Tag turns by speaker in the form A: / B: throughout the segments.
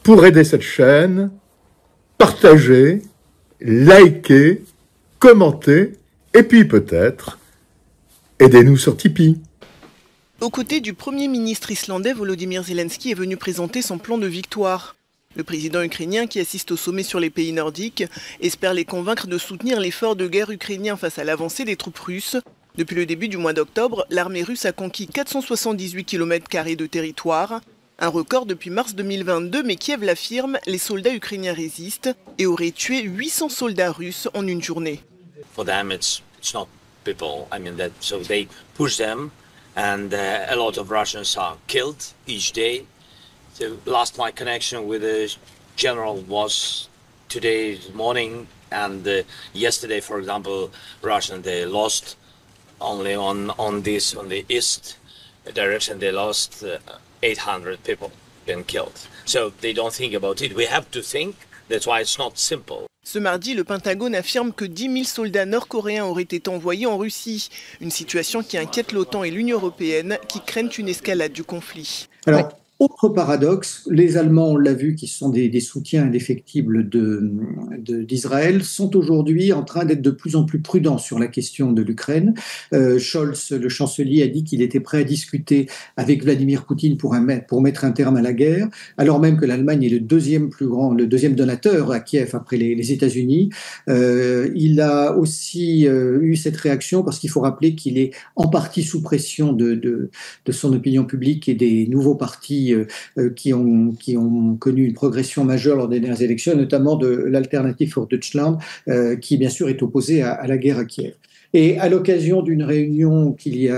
A: pour aider cette chaîne, partagez, likez, commentez, et puis peut-être, aidez-nous sur Tipeee.
B: Aux côtés du Premier ministre islandais, Volodymyr Zelensky est venu présenter son plan de victoire. Le président ukrainien, qui assiste au sommet sur les pays nordiques, espère les convaincre de soutenir l'effort de guerre ukrainien face à l'avancée des troupes russes. Depuis le début du mois d'octobre, l'armée russe a conquis 478 km² de territoire, un record depuis mars 2022, mais Kiev l'affirme, les soldats ukrainiens résistent et auraient tué 800 soldats russes en une journée.
C: For them, it's not people. I mean that. So they push them, and a lot of Russians are killed each day. So last my connection with the general was today morning, and yesterday, for example, Russian they lost only on the east direction they lost 800 people been killed. So they don't think about it. We have to think. That's why it's not simple.
B: Ce mardi, le Pentagone affirme que 10 000 soldats nord-coréens auraient été envoyés en Russie. Une situation qui inquiète l'OTAN et l'Union européenne qui craignent une escalade du conflit.
D: Alors, autre paradoxe, les Allemands, on l'a vu, qui sont des soutiens indéfectibles d'Israël, sont aujourd'hui en train d'être de plus en plus prudents sur la question de l'Ukraine. Scholz, le chancelier, a dit qu'il était prêt à discuter avec Vladimir Poutine pour mettre un terme à la guerre, alors même que l'Allemagne est le deuxième donateur à Kiev après les États-Unis. Il a aussi eu cette réaction parce qu'il faut rappeler qu'il est en partie sous pression de son opinion publique et des nouveaux partis qui ont connu une progression majeure lors des dernières élections, notamment de l'Alternative für Deutschland, qui bien sûr est opposée à la guerre à Kiev. Et à l'occasion d'une réunion qui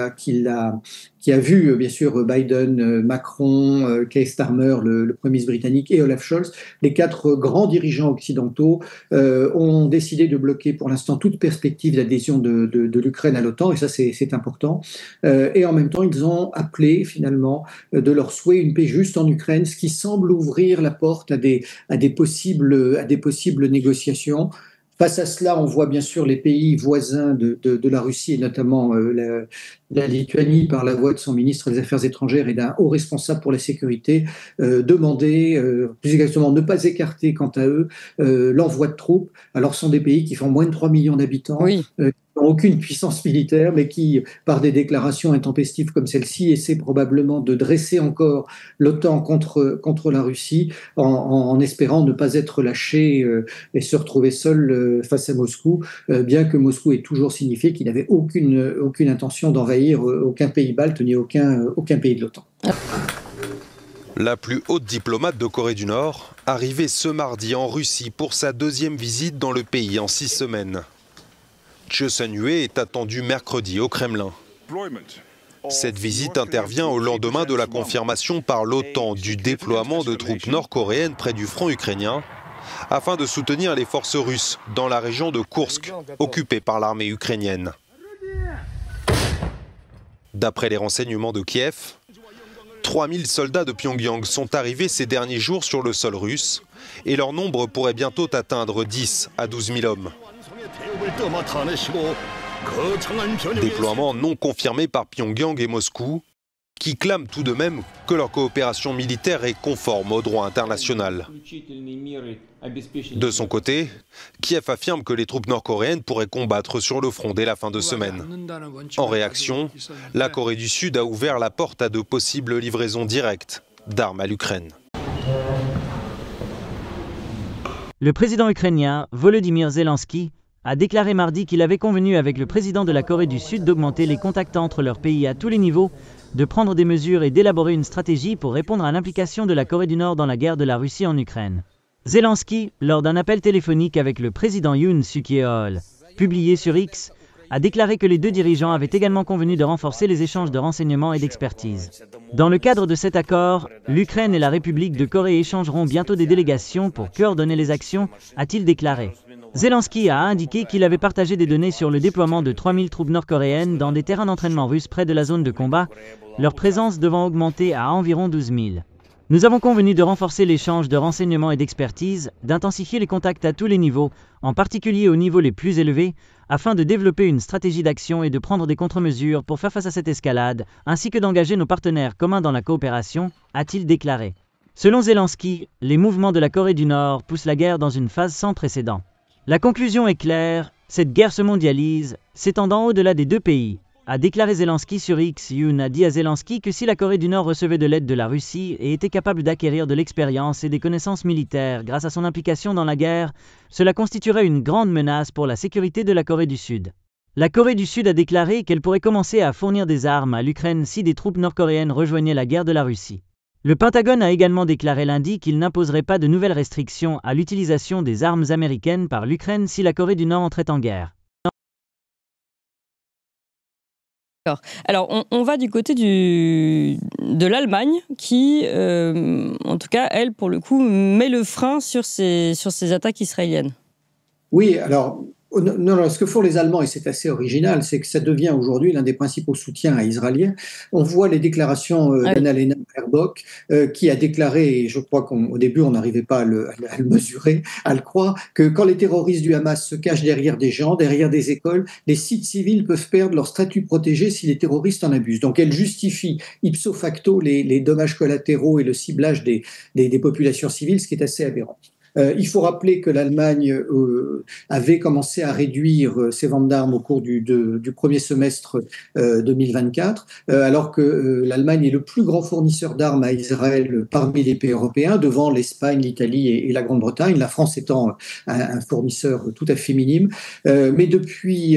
D: a vu bien sûr Biden, Macron, Keir Starmer, le Premier ministre britannique, et Olaf Scholz, les 4 grands dirigeants occidentaux ont décidé de bloquer pour l'instant toute perspective d'adhésion de l'Ukraine à l'OTAN, et ça c'est important. Et en même temps, ils ont appelé finalement de leur souhait une paix juste en Ukraine, ce qui semble ouvrir la porte à des possibles négociations. Face à cela, on voit bien sûr les pays voisins de la Russie, et notamment la Lituanie, par la voix de son ministre des Affaires étrangères et d'un haut responsable pour la sécurité, demander, plus exactement ne pas écarter quant à eux l'envoi de troupes. Alors ce sont des pays qui font moins de 3 millions d'habitants,
E: oui.
D: Qui n'ont aucune puissance militaire, mais qui, par des déclarations intempestives comme celle-ci, essaient probablement de dresser encore l'OTAN contre la Russie, en espérant ne pas être lâché et se retrouver seul face à Moscou, bien que Moscou ait toujours signifié qu'il n'avait aucune intention d'envahir aucun pays balte ni aucun pays de l'OTAN.
F: La plus haute diplomate de Corée du Nord, arrivée ce mardi en Russie pour sa 2e visite dans le pays en 6 semaines. Cho Sun-hui est attendu mercredi au Kremlin. Cette visite intervient au lendemain de la confirmation par l'OTAN du déploiement de troupes nord-coréennes près du front ukrainien, afin de soutenir les forces russes dans la région de Koursk, occupée par l'armée ukrainienne. D'après les renseignements de Kiev, 3000 soldats de Pyongyang sont arrivés ces derniers jours sur le sol russe, et leur nombre pourrait bientôt atteindre 10 à 12 000 hommes. Déploiement non confirmé par Pyongyang et Moscou, qui clament tout de même que leur coopération militaire est conforme au droit international. De son côté, Kiev affirme que les troupes nord-coréennes pourraient combattre sur le front dès la fin de semaine. En réaction, la Corée du Sud a ouvert la porte à de possibles livraisons directes d'armes à l'Ukraine.
G: Le président ukrainien Volodymyr Zelensky a déclaré mardi qu'il avait convenu avec le président de la Corée du Sud d'augmenter les contacts entre leurs pays à tous les niveaux, de prendre des mesures et d'élaborer une stratégie pour répondre à l'implication de la Corée du Nord dans la guerre de la Russie en Ukraine. Zelensky, lors d'un appel téléphonique avec le président Yoon Suk-yeol, publié sur X, a déclaré que les 2 dirigeants avaient également convenu de renforcer les échanges de renseignements et d'expertise. Dans le cadre de cet accord, l'Ukraine et la République de Corée échangeront bientôt des délégations pour coordonner les actions, a-t-il déclaré. Zelensky a indiqué qu'il avait partagé des données sur le déploiement de 3000 troupes nord-coréennes dans des terrains d'entraînement russes près de la zone de combat, leur présence devant augmenter à environ 12 000. Nous avons convenu de renforcer l'échange de renseignements et d'expertise, d'intensifier les contacts à tous les niveaux, en particulier aux niveaux les plus élevés, afin de développer une stratégie d'action et de prendre des contre-mesures pour faire face à cette escalade, ainsi que d'engager nos partenaires communs dans la coopération, a-t-il déclaré. Selon Zelensky, les mouvements de la Corée du Nord poussent la guerre dans une phase sans précédent. La conclusion est claire, cette guerre se mondialise, s'étendant au-delà des deux pays, a déclaré Zelensky sur X. Yoon a dit à Zelensky que si la Corée du Nord recevait de l'aide de la Russie et était capable d'acquérir de l'expérience et des connaissances militaires grâce à son implication dans la guerre, cela constituerait une grande menace pour la sécurité de la Corée du Sud. La Corée du Sud a déclaré qu'elle pourrait commencer à fournir des armes à l'Ukraine si des troupes nord-coréennes rejoignaient la guerre de la Russie. Le Pentagone a également déclaré lundi qu'il n'imposerait pas de nouvelles restrictions à l'utilisation des armes américaines par l'Ukraine si la Corée du Nord entrait en guerre.
E: Alors, on va du côté de l'Allemagne qui, en tout cas, elle, pour le coup, met le frein sur ces attaques israéliennes.
D: Oui, alors... Non, ce que font les Allemands, et c'est assez original, c'est que ça devient aujourd'hui l'un des principaux soutiens à Israël. On voit les déclarations d'Annalena Baerbock qui a déclaré, et je crois qu'au début on n'arrivait pas à le mesurer, à le croire, que quand les terroristes du Hamas se cachent derrière des gens, derrière des écoles, les sites civils peuvent perdre leur statut protégé si les terroristes en abusent. Donc elle justifie ipso facto les dommages collatéraux et le ciblage des populations civiles, ce qui est assez aberrant. Il faut rappeler que l'Allemagne avait commencé à réduire ses ventes d'armes au cours du premier semestre 2024, alors que l'Allemagne est le plus grand fournisseur d'armes à Israël parmi les pays européens, devant l'Espagne, l'Italie et la Grande-Bretagne, la France étant un fournisseur tout à fait minime. Mais depuis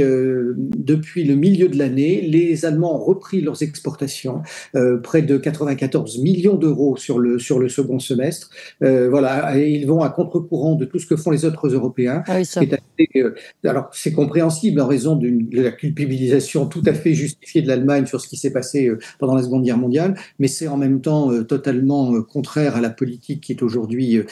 D: le milieu de l'année, les Allemands ont repris leurs exportations, près de 94 millions d'euros sur le second semestre. Voilà, et ils vont à contre-courant de tout ce que font les autres Européens.
E: Ah oui, ça.
D: Alors, c'est compréhensible en raison de la culpabilisation tout à fait justifiée de l'Allemagne sur ce qui s'est passé pendant la Seconde Guerre mondiale, mais c'est en même temps totalement contraire à la politique qui est aujourd'hui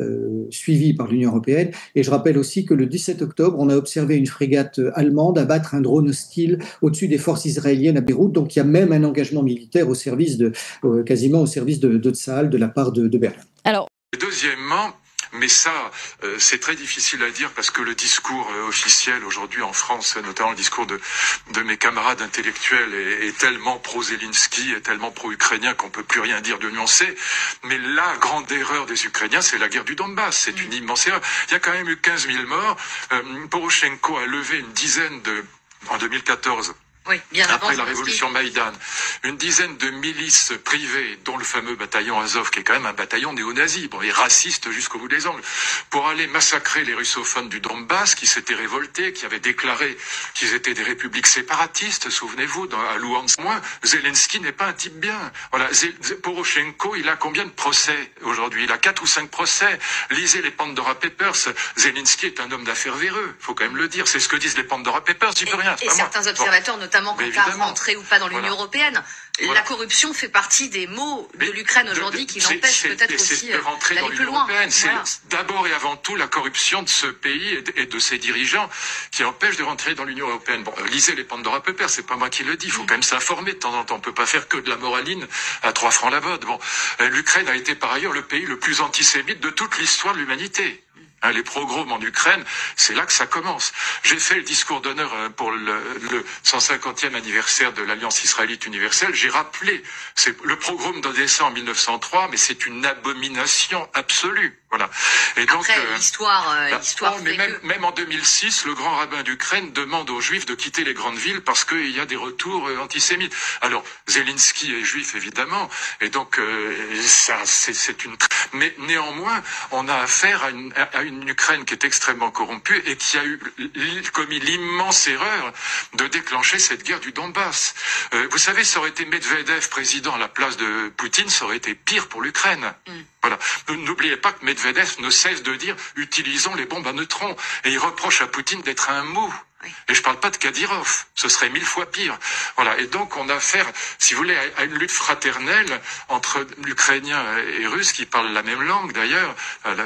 D: suivie par l'Union européenne. Et je rappelle aussi que le 17 octobre, on a observé une frégate allemande abattre un drone hostile au-dessus des forces israéliennes à Beyrouth. Donc, il y a même un engagement militaire au service quasiment au service de Tsahal de la part de Berlin.
E: Alors,
H: deuxièmement, mais ça, c'est très difficile à dire parce que le discours officiel aujourd'hui en France, notamment le discours de mes camarades intellectuels, est tellement pro-Zelensky, est tellement pro-ukrainien qu'on peut plus rien dire de nuancé. Mais la grande erreur des Ukrainiens, c'est la guerre du Donbass. C'est une immense erreur. Il y a quand même eu 15 000 morts. Poroshenko a levé une dizaine en 2014.
I: Oui, bien
H: après la révolution Maïdan, une dizaine de milices privées, dont le fameux bataillon Azov, qui est quand même un bataillon néo-nazi, et raciste jusqu'au bout des ongles, pour aller massacrer les russophones du Donbass, qui s'étaient révoltés, qui avaient déclaré qu'ils étaient des républiques séparatistes, souvenez-vous, à Luhansk. Moi, Zelensky n'est pas un type bien. Voilà, Poroshenko, il a combien de procès aujourd'hui? Il a 4 ou 5 procès. Lisez les Pandora Papers. Zelensky est un homme d'affaires véreux, faut quand même le dire. C'est ce que disent les Pandora Papers, j'y peux rien.
I: Et certains observateurs, notamment quant à rentrer ou pas dans l'Union européenne. La corruption fait partie des maux de l'Ukraine aujourd'hui qui l'empêchent peut-être aussi d'aller plus loin.
H: C'est d'abord et avant tout la corruption de ce pays et de ses dirigeants qui empêchent de rentrer dans l'Union européenne. Bon, lisez les Pandora Papers, c'est pas moi qui le dis, il faut quand même s'informer de temps en temps. On peut pas faire que de la moraline à 3 francs la botte. Bon, l'Ukraine a été par ailleurs le pays le plus antisémite de toute l'histoire de l'humanité. Les pogroms en Ukraine, c'est là que ça commence. J'ai fait le discours d'honneur pour le 150e anniversaire de l'Alliance israélite universelle. J'ai rappelé, c'est le pogrom d'Odessa en 1903, mais c'est une abomination absolue. Voilà. Et donc,
I: après, l'histoire
H: mais même en 2006, le grand rabbin d'Ukraine demande aux Juifs de quitter les grandes villes parce qu'il y a des retours antisémites. Alors, Zelensky est juif, évidemment, et donc ça, c'est une... Mais néanmoins, on a affaire à une Ukraine qui est extrêmement corrompue et qui a commis l'immense erreur de déclencher cette guerre du Donbass. Vous savez, ça aurait été Medvedev président à la place de Poutine, ça aurait été pire pour l'Ukraine. Voilà. N'oubliez pas que Medvedev ne cesse de dire « utilisons les bombes à neutrons » et il reproche à Poutine d'être un mou. Et je parle pas de Kadyrov, ce serait 1000 fois pire. Voilà. Et donc on a affaire, si vous voulez, à une lutte fraternelle entre l'Ukrainien et les Russes qui parlent la même langue d'ailleurs.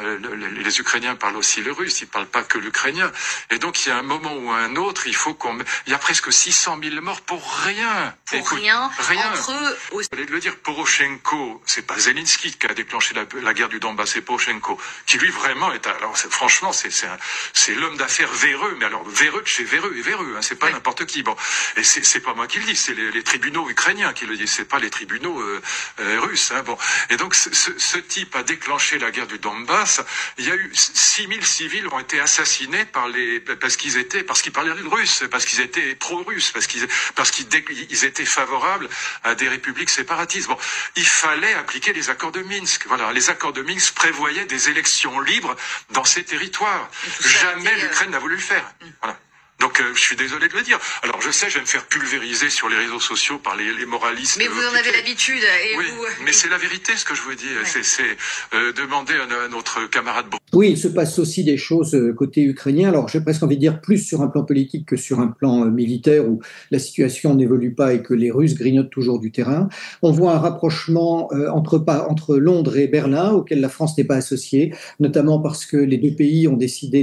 H: Les Ukrainiens parlent aussi le russe, ils parlent pas que l'ukrainien. Et donc il y a un moment ou un autre, il y a presque 600 000 morts pour rien.
I: Rien. Entre eux.
H: Vous allez le dire, Poroshenko, c'est pas Zelensky qui a déclenché la guerre du Donbass, c'est Poroshenko qui lui vraiment est. Alors franchement, c'est l'homme d'affaires véreux, mais alors véreux de chez véreux, hein, c'est pas n'importe qui. Bon, et c'est pas moi qui le dis, c'est les tribunaux ukrainiens qui le disent, c'est pas les tribunaux russes. Hein, bon, et donc ce type a déclenché la guerre du Donbass. Il y a eu 6000 civils ont été assassinés parce qu'ils parlaient russe, parce qu'ils étaient pro-russes, parce qu'ils étaient favorables à des républiques séparatistes. Bon, il fallait appliquer les accords de Minsk. Voilà, les accords de Minsk prévoyaient des élections libres dans ces territoires. Jamais l'Ukraine n'a voulu le faire. Voilà. Donc je suis désolé de le dire. Alors je sais, je vais me faire pulvériser sur les réseaux sociaux par les moralistes.
I: Mais vous en avez l'habitude.
H: Oui, mais c'est la vérité ce que je vous dis. Ouais. C'est demander à notre camarade.
D: Oui, il se passe aussi des choses côté ukrainien. Alors j'ai presque envie de dire plus sur un plan politique que sur un plan militaire où la situation n'évolue pas et que les Russes grignotent toujours du terrain. On voit un rapprochement entre Londres et Berlin auquel la France n'est pas associée, notamment parce que les deux pays ont décidé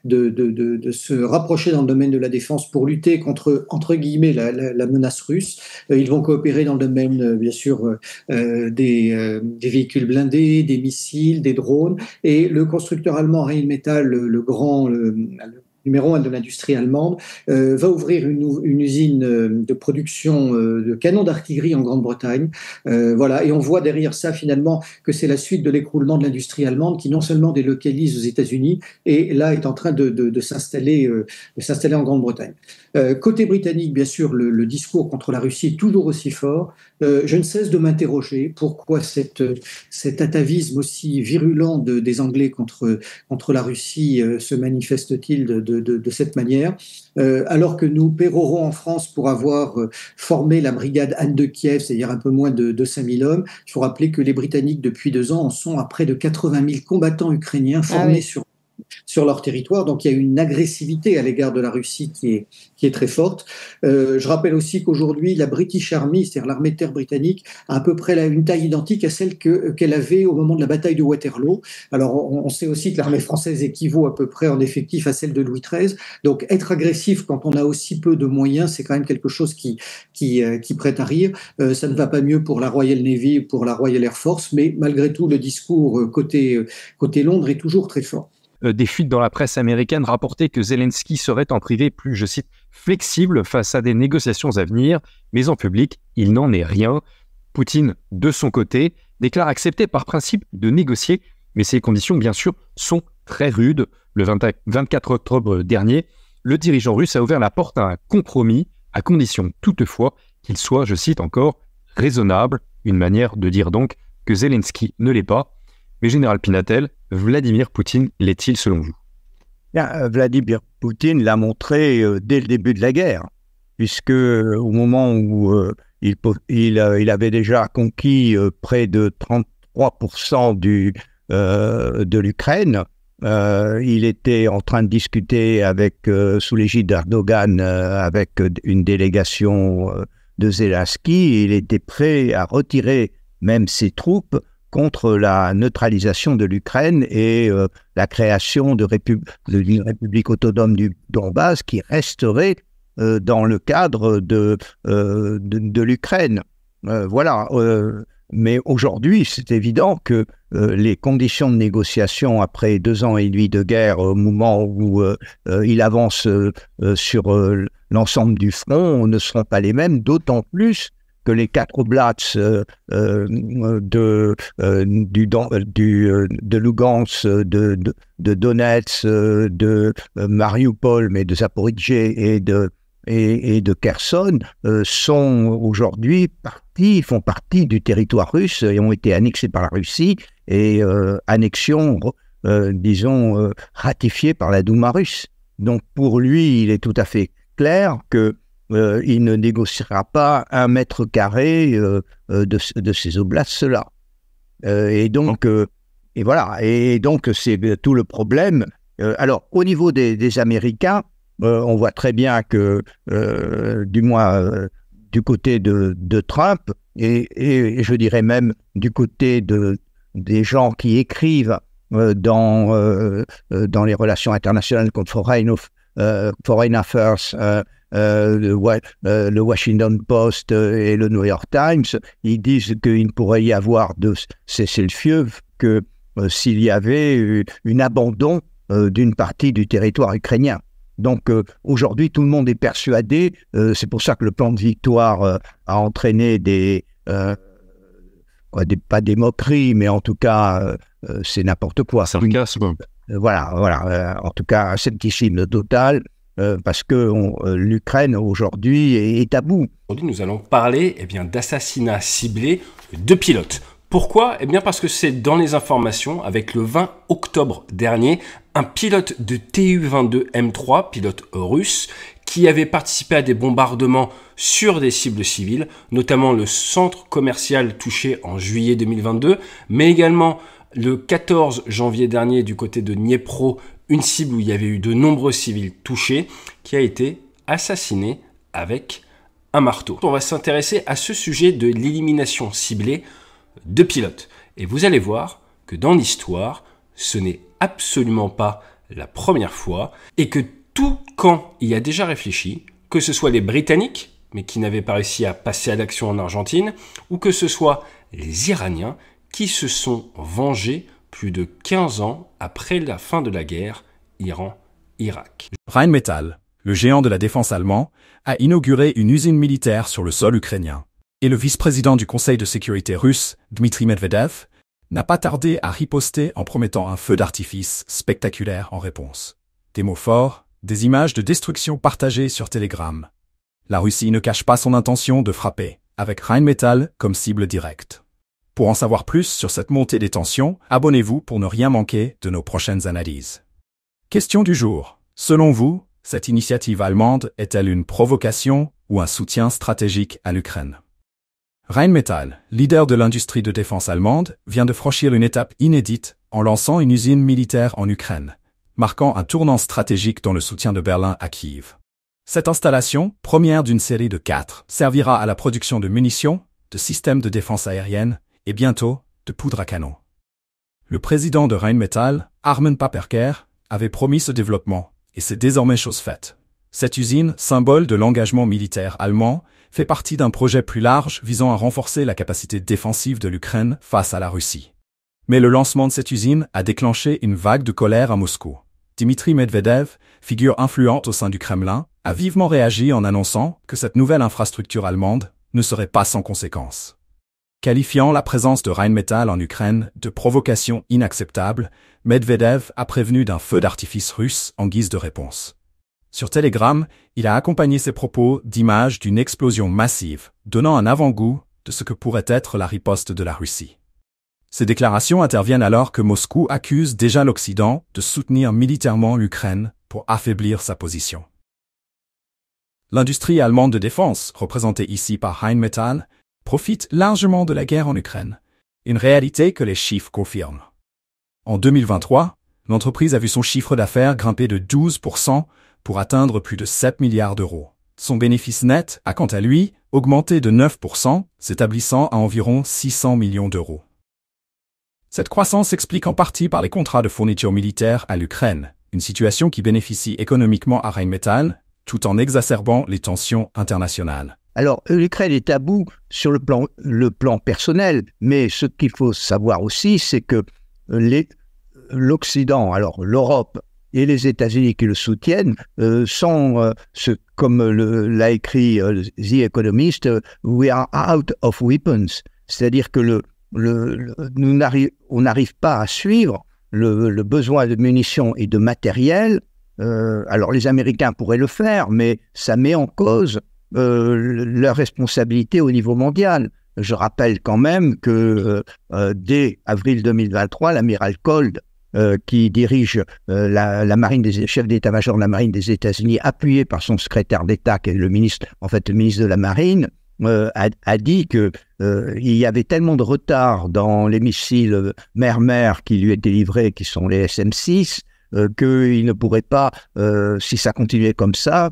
D: de se rapprocher dans le domaine de la défense pour lutter contre, entre guillemets, la menace russe. Ils vont coopérer dans le domaine, bien sûr, des véhicules blindés, des missiles, des drones. Et le constructeur allemand Rheinmetall, le numéro 1 de l'industrie allemande, va ouvrir une usine de production de canons d'artillerie en Grande-Bretagne. Voilà, et on voit derrière ça finalement que c'est la suite de l'écroulement de l'industrie allemande qui non seulement délocalise aux États-Unis et là est en train de s'installer en Grande-Bretagne. Côté britannique, bien sûr, le discours contre la Russie est toujours aussi fort. Je ne cesse de m'interroger pourquoi cet atavisme aussi virulent des Anglais contre la Russie se manifeste-t-il de cette manière, alors que nous pérorons en France pour avoir formé la brigade Anne de Kiev, c'est-à-dire un peu moins de 5000 hommes. Il faut rappeler que les Britanniques, depuis 2 ans, en sont à près de 80 000 combattants ukrainiens formés sur leur territoire. Donc il y a une agressivité à l'égard de la Russie qui est très forte. Je rappelle aussi qu'aujourd'hui, la British Army, c'est-à-dire l'armée de terre britannique, a à peu près une taille identique à celle qu'elle avait au moment de la bataille de Waterloo. Alors on sait aussi que l'armée française équivaut à peu près en effectif à celle de Louis XIII. Donc être agressif quand on a aussi peu de moyens, c'est quand même quelque chose qui prête à rire. Ça ne va pas mieux pour la Royal Navy, pour la Royal Air Force, mais malgré tout, le discours côté Londres est toujours très fort.
J: Des fuites dans la presse américaine rapportaient que Zelensky serait en privé plus, je cite, flexible face à des négociations à venir, mais en public, il n'en est rien. Poutine, de son côté, déclare accepter par principe de négocier, mais ces conditions, bien sûr, sont très rudes. Le 24 octobre dernier, le dirigeant russe a ouvert la porte à un compromis, à condition toutefois qu'il soit, je cite encore, raisonnable, une manière de dire donc que Zelensky ne l'est pas. Mais Général Pinatel, Vladimir Poutine l'est-il selon vous ?
K: Bien, Vladimir Poutine l'a montré dès le début de la guerre, puisque au moment où il avait déjà conquis près de 33% de l'Ukraine, il était en train de discuter sous l'égide d'Erdogan avec une délégation de Zelensky. Il était prêt à retirer même ses troupes contre la neutralisation de l'Ukraine et la création d'une république autonome du Donbass qui resterait dans le cadre de l'Ukraine. Voilà. Mais aujourd'hui, c'est évident que les conditions de négociation après 2 ans et demi de guerre, au moment où il avance sur l'ensemble du front, ne seront pas les mêmes, d'autant plus que les 4 oblats de Lugansk, de Donetsk, de Mariupol, mais de Zaporijjie et de Kherson sont aujourd'hui font partie du territoire russe et ont été annexés par la Russie et annexion, disons, ratifiée par la Douma russe. Donc pour lui, il est tout à fait clair que il ne négociera pas 1 mètre carré de ces oblasts-là. Et donc c'est tout le problème. Alors, au niveau des Américains, on voit très bien que, du moins du côté de Trump, et je dirais même du côté des gens qui écrivent dans les relations internationales comme Foreign Affairs, le Washington Post et le New York Times, ils disent qu'il ne pourrait y avoir de cessez-le-feu que s'il y avait un abandon d'une partie du territoire ukrainien. Donc aujourd'hui, tout le monde est persuadé, c'est pour ça que le plan de victoire a entraîné pas des moqueries, mais en tout cas, c'est n'importe quoi.
J: Sarcasme.
K: Voilà. En tout cas, un scepticisme total, parce que l'Ukraine aujourd'hui est à bout.
L: Aujourd'hui, nous allons parler d'assassinats ciblés de pilotes. Pourquoi ? Parce que c'est dans les informations, avec le 20 octobre dernier, un pilote de Tu-22 M3, pilote russe, qui avait participé à des bombardements sur des cibles civiles, notamment le centre commercial touché en juillet 2022, mais également le 14 janvier dernier du côté de Dniepro, une cible où il y avait eu de nombreux civils touchés, qui a été assassiné avec un marteau. On va s'intéresser à ce sujet de l'élimination ciblée de pilotes. Et vous allez voir que dans l'histoire, ce n'est absolument pas la première fois, et que tout camp y a déjà réfléchi, que ce soit les Britanniques, mais qui n'avaient pas réussi à passer à l'action en Argentine, ou que ce soit les Iraniens, qui se sont vengés plus de 15 ans après la fin de la guerre Iran-Irak.
M: Rheinmetall, le géant de la défense allemand, a inauguré une usine militaire sur le sol ukrainien. Et le vice-président du Conseil de sécurité russe, Dmitry Medvedev, n'a pas tardé à riposter en promettant un feu d'artifice spectaculaire en réponse. Des mots forts, des images de destruction partagées sur Telegram. La Russie ne cache pas son intention de frapper, avec Rheinmetall comme cible directe. Pour en savoir plus sur cette montée des tensions, abonnez-vous pour ne rien manquer de nos prochaines analyses. Question du jour. Selon vous, cette initiative allemande est-elle une provocation ou un soutien stratégique à l'Ukraine ? Rheinmetall, leader de l'industrie de défense allemande, vient de franchir une étape inédite en lançant une usine militaire en Ukraine, marquant un tournant stratégique dans le soutien de Berlin à Kiev. Cette installation, première d'une série de 4, servira à la production de munitions, de systèmes de défense aérienne et bientôt de poudre à canon. Le président de Rheinmetall, Armin Paperker, avait promis ce développement, et c'est désormais chose faite. Cette usine, symbole de l'engagement militaire allemand, fait partie d'un projet plus large visant à renforcer la capacité défensive de l'Ukraine face à la Russie. Mais le lancement de cette usine a déclenché une vague de colère à Moscou. Dmitry Medvedev, figure influente au sein du Kremlin, a vivement réagi en annonçant que cette nouvelle infrastructure allemande ne serait pas sans conséquences. Qualifiant la présence de Rheinmetall en Ukraine de provocation inacceptable, Medvedev a prévenu d'un feu d'artifice russe en guise de réponse. Sur Telegram, il a accompagné ses propos d'images d'une explosion massive, donnant un avant-goût de ce que pourrait être la riposte de la Russie. Ces déclarations interviennent alors que Moscou accuse déjà l'Occident de soutenir militairement l'Ukraine pour affaiblir sa position. L'industrie allemande de défense, représentée ici par Rheinmetall, profite largement de la guerre en Ukraine, une réalité que les chiffres confirment. En 2023, l'entreprise a vu son chiffre d'affaires grimper de 12% pour atteindre plus de 7 milliards d'euros. Son bénéfice net a quant à lui augmenté de 9%, s'établissant à environ 600 millions d'euros. Cette croissance s'explique en partie par les contrats de fourniture militaire à l'Ukraine, une situation qui bénéficie économiquement à Rheinmetall, tout en exacerbant les tensions internationales.
K: Alors, l'Ukraine est à bout sur le plan personnel, mais ce qu'il faut savoir aussi, c'est que l'Occident, alors l'Europe et les États-Unis qui le soutiennent, sont, comme l'a écrit The Economist, we are out of weapons. C'est-à-dire que on n'arrive pas à suivre le besoin de munitions et de matériel. Alors les Américains pourraient le faire, mais ça met en cause leur responsabilité au niveau mondial. Je rappelle quand même que dès avril 2023, l'amiral Cold, qui dirige la marine chef d'état-major de la marine des États-Unis, appuyé par son secrétaire d'État, qui est le ministre de la Marine, a dit que il y avait tellement de retard dans les missiles mer-mer qui lui étaient livrés, qui sont les SM-6, qu'il ne pourrait pas, si ça continuait comme ça,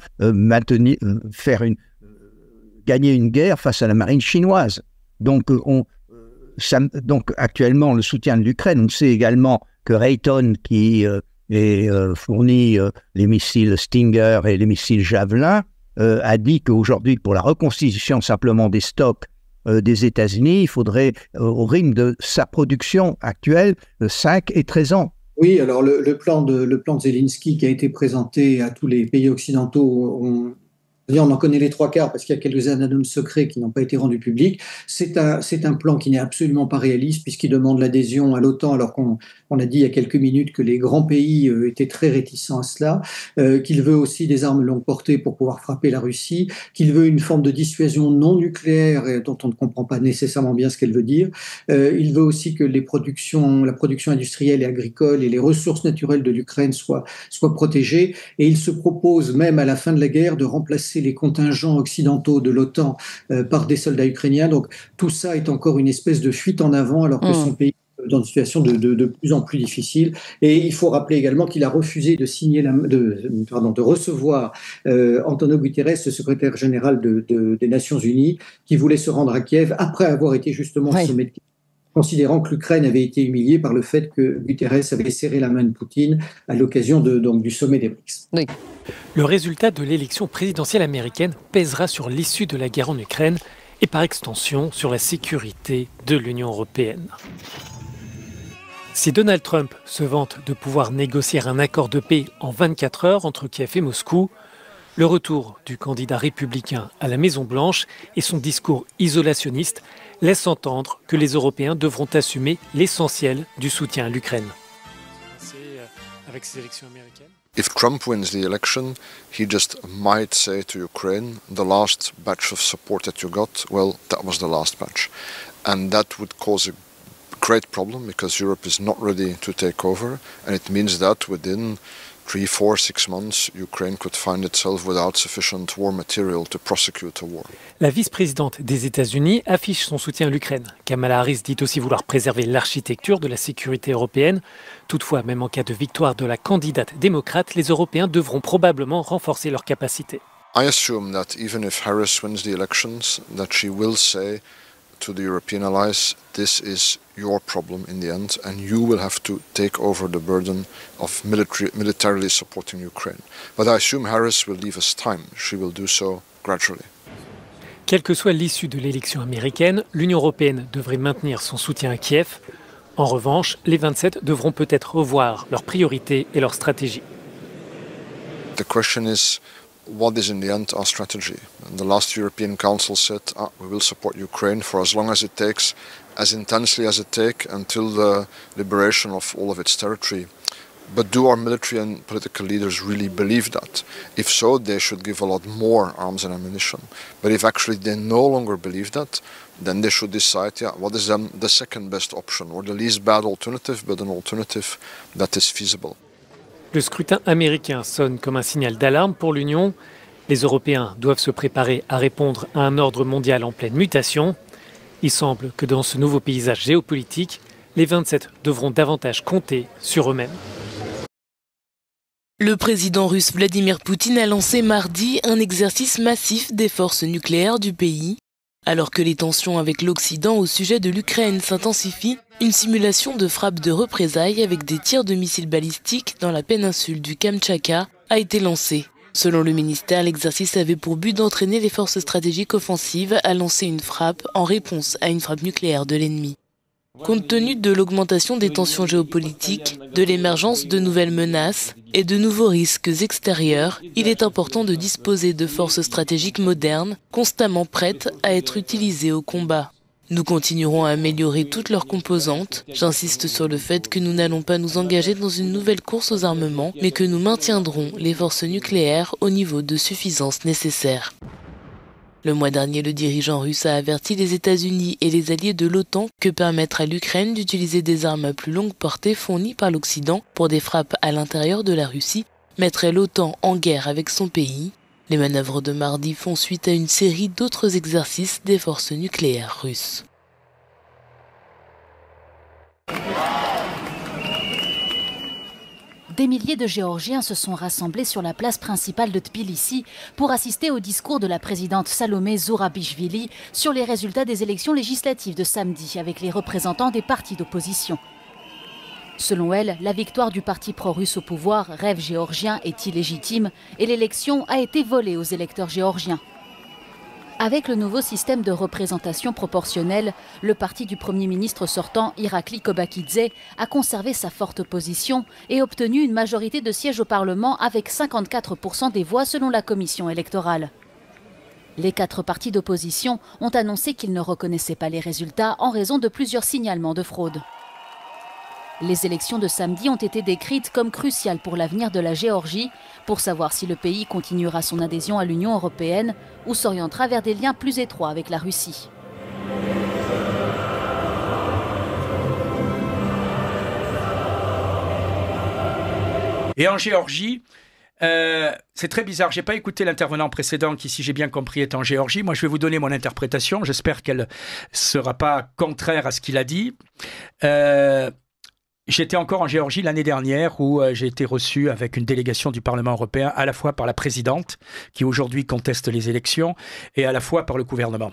K: gagner une guerre face à la marine chinoise. Donc actuellement, le soutien de l'Ukraine, on sait également que Raytheon, qui fournit les missiles Stinger et les missiles Javelin, a dit qu'aujourd'hui, pour la reconstitution simplement des stocks des États-Unis, il faudrait, au rythme de sa production actuelle, 5 et 13 ans.
D: Oui, alors le plan de Zelensky qui a été présenté à tous les pays occidentaux, on en connaît les 3/4 parce qu'il y a quelques anonymes secrets qui n'ont pas été rendus publics. C'est un plan qui n'est absolument pas réaliste puisqu'il demande l'adhésion à l'OTAN alors qu'on a dit il y a quelques minutes que les grands pays étaient très réticents à cela, qu'il veut aussi des armes longue portée pour pouvoir frapper la Russie, qu'il veut une forme de dissuasion non nucléaire dont on ne comprend pas nécessairement bien ce qu'elle veut dire. Il veut aussi que la production industrielle et agricole et les ressources naturelles de l'Ukraine soient protégées. Et il se propose même à la fin de la guerre de remplacer les contingents occidentaux de l'OTAN par des soldats ukrainiens. Donc tout ça est encore une espèce de fuite en avant alors que son pays est dans une situation de plus en plus difficile. Et il faut rappeler également qu'il a refusé de signer de recevoir Antonio Guterres, le secrétaire général des Nations Unies, qui voulait se rendre à Kiev après avoir été justement au sommet de Kiev, considérant que l'Ukraine avait été humiliée par le fait que Guterres avait serré la main de Poutine à l'occasion du sommet des BRICS.
N: Oui. Le résultat de l'élection présidentielle américaine pèsera sur l'issue de la guerre en Ukraine et par extension sur la sécurité de l'Union européenne. Si Donald Trump se vante de pouvoir négocier un accord de paix en 24 heures entre Kiev et Moscou, le retour du candidat républicain à la Maison-Blanche et son discours isolationniste laissent entendre que les Européens devront assumer l'essentiel du soutien à l'Ukraine. Avec ces élections américaines.
O: If Trump wins the election, he just might say to Ukraine, the last batch of support that you got, well, that was the last batch. And that would cause a great problem because Europe is not ready to take over. And it means that within 3, 4, 6 months, Ukraine could find itself without sufficient war material to prosecute a war.
N: La vice-présidente des États-Unis affiche son soutien à l'Ukraine. Kamala Harris dit aussi vouloir préserver l'architecture de la sécurité européenne. Toutefois, même en cas de victoire de la candidate démocrate, les Européens devront probablement renforcer leurs capacités.
O: I assume that even if Harris wins the elections, that she will say to the European allies, this is your problem in the end, and you will have to take over the burden of militarily supporting Ukraine. But I assume Harris will leave us time. She will do so gradually.
N: Quelle que soit l'issue de l'élection américaine, l'Union européenne devrait maintenir son soutien à Kiev. En revanche, les 27 devront peut-être revoir leurs priorités et leurs stratégies.
O: The question is, what is in the end our strategy? And the last European Council said, we will support Ukraine for as long as it takes, as intensely as it takes, until the liberation of all of its territory. But do our military and political leaders really believe that? If so, they should give a lot more arms and ammunition. But if actually they no longer believe that, then they should decide, what is then the second best option, or the least bad alternative, but an alternative that is feasible.
N: Le scrutin américain sonne comme un signal d'alarme pour l'Union. Les Européens doivent se préparer à répondre à un ordre mondial en pleine mutation. Il semble que dans ce nouveau paysage géopolitique, les 27 devront davantage compter sur eux-mêmes.
B: Le président russe Vladimir Poutine a lancé mardi un exercice massif des forces nucléaires du pays. Alors que les tensions avec l'Occident au sujet de l'Ukraine s'intensifient, une simulation de frappe de représailles avec des tirs de missiles balistiques dans la péninsule du Kamtchatka a été lancée. Selon le ministère, l'exercice avait pour but d'entraîner les forces stratégiques offensives à lancer une frappe en réponse à une frappe nucléaire de l'ennemi. Compte tenu de l'augmentation des tensions géopolitiques, de l'émergence de nouvelles menaces et de nouveaux risques extérieurs, il est important de disposer de forces stratégiques modernes, constamment prêtes à être utilisées au combat. Nous continuerons à améliorer toutes leurs composantes. J'insiste sur le fait que nous n'allons pas nous engager dans une nouvelle course aux armements, mais que nous maintiendrons les forces nucléaires au niveau de suffisance nécessaire. Le mois dernier, le dirigeant russe a averti les États-Unis et les alliés de l'OTAN que permettre à l'Ukraine d'utiliser des armes à plus longue portée fournies par l'Occident pour des frappes à l'intérieur de la Russie mettrait l'OTAN en guerre avec son pays. Les manœuvres de mardi font suite à une série d'autres exercices des forces nucléaires russes.
P: Des milliers de Géorgiens se sont rassemblés sur la place principale de Tbilissi pour assister au discours de la présidente Salomé Zourabichvili sur les résultats des élections législatives de samedi avec les représentants des partis d'opposition. Selon elle, la victoire du parti pro-russe au pouvoir, Rêve géorgien, est illégitime et l'élection a été volée aux électeurs géorgiens. Avec le nouveau système de représentation proportionnelle, le parti du Premier ministre sortant, Irakli Kobakidze, a conservé sa forte position et obtenu une majorité de sièges au Parlement avec 54% des voix selon la commission électorale. Les 4 partis d'opposition ont annoncé qu'ils ne reconnaissaient pas les résultats en raison de plusieurs signalements de fraude. Les élections de samedi ont été décrites comme cruciales pour l'avenir de la Géorgie, pour savoir si le pays continuera son adhésion à l'Union européenne ou s'orientera vers des liens plus étroits avec la Russie.
Q: Et en Géorgie, c'est très bizarre, j'ai pas écouté l'intervenant précédent qui, si j'ai bien compris, est en Géorgie. Moi, je vais vous donner mon interprétation, j'espère qu'elle sera pas contraire à ce qu'il a dit. J'étais encore en Géorgie l'année dernière où j'ai été reçu avec une délégation du Parlement européen, à la fois par la présidente, qui aujourd'hui conteste les élections, et à la fois par le gouvernement.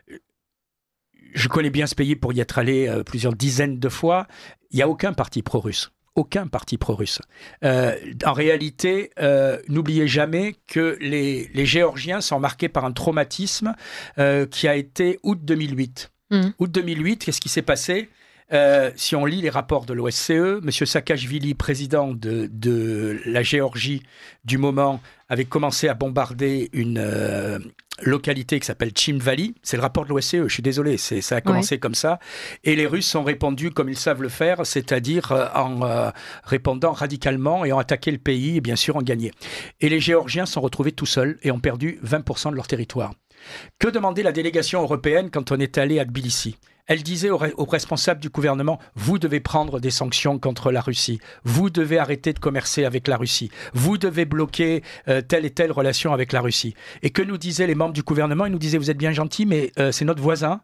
Q: Je connais bien ce pays pour y être allé plusieurs dizaines de fois. Il n'y a aucun parti pro-russe. Aucun parti pro-russe. En réalité, n'oubliez jamais que les Géorgiens sont marqués par un traumatisme qui a été août 2008. Août 2008, qu'est-ce qui s'est passé ? Si on lit les rapports de l'OSCE, M. Saakashvili, président de la Géorgie du moment, avait commencé à bombarder une localité qui s'appelle Tchimvali. C'est le rapport de l'OSCE, je suis désolé, ça a commencé comme ça. Et les Russes ont répondu comme ils savent le faire, c'est-à-dire en répondant radicalement et ont attaqué le pays et bien sûr ont gagné. Et les Géorgiens se sont retrouvés tout seuls et ont perdu 20% de leur territoire. Que demandait la délégation européenne quand on est allé à Tbilissi ? Elle disait aux responsables du gouvernement, vous devez prendre des sanctions contre la Russie, vous devez arrêter de commercer avec la Russie, vous devez bloquer telle et telle relation avec la Russie. Et que nous disaient les membres du gouvernement ? Ils nous disaient, vous êtes bien gentils, mais c'est notre voisin,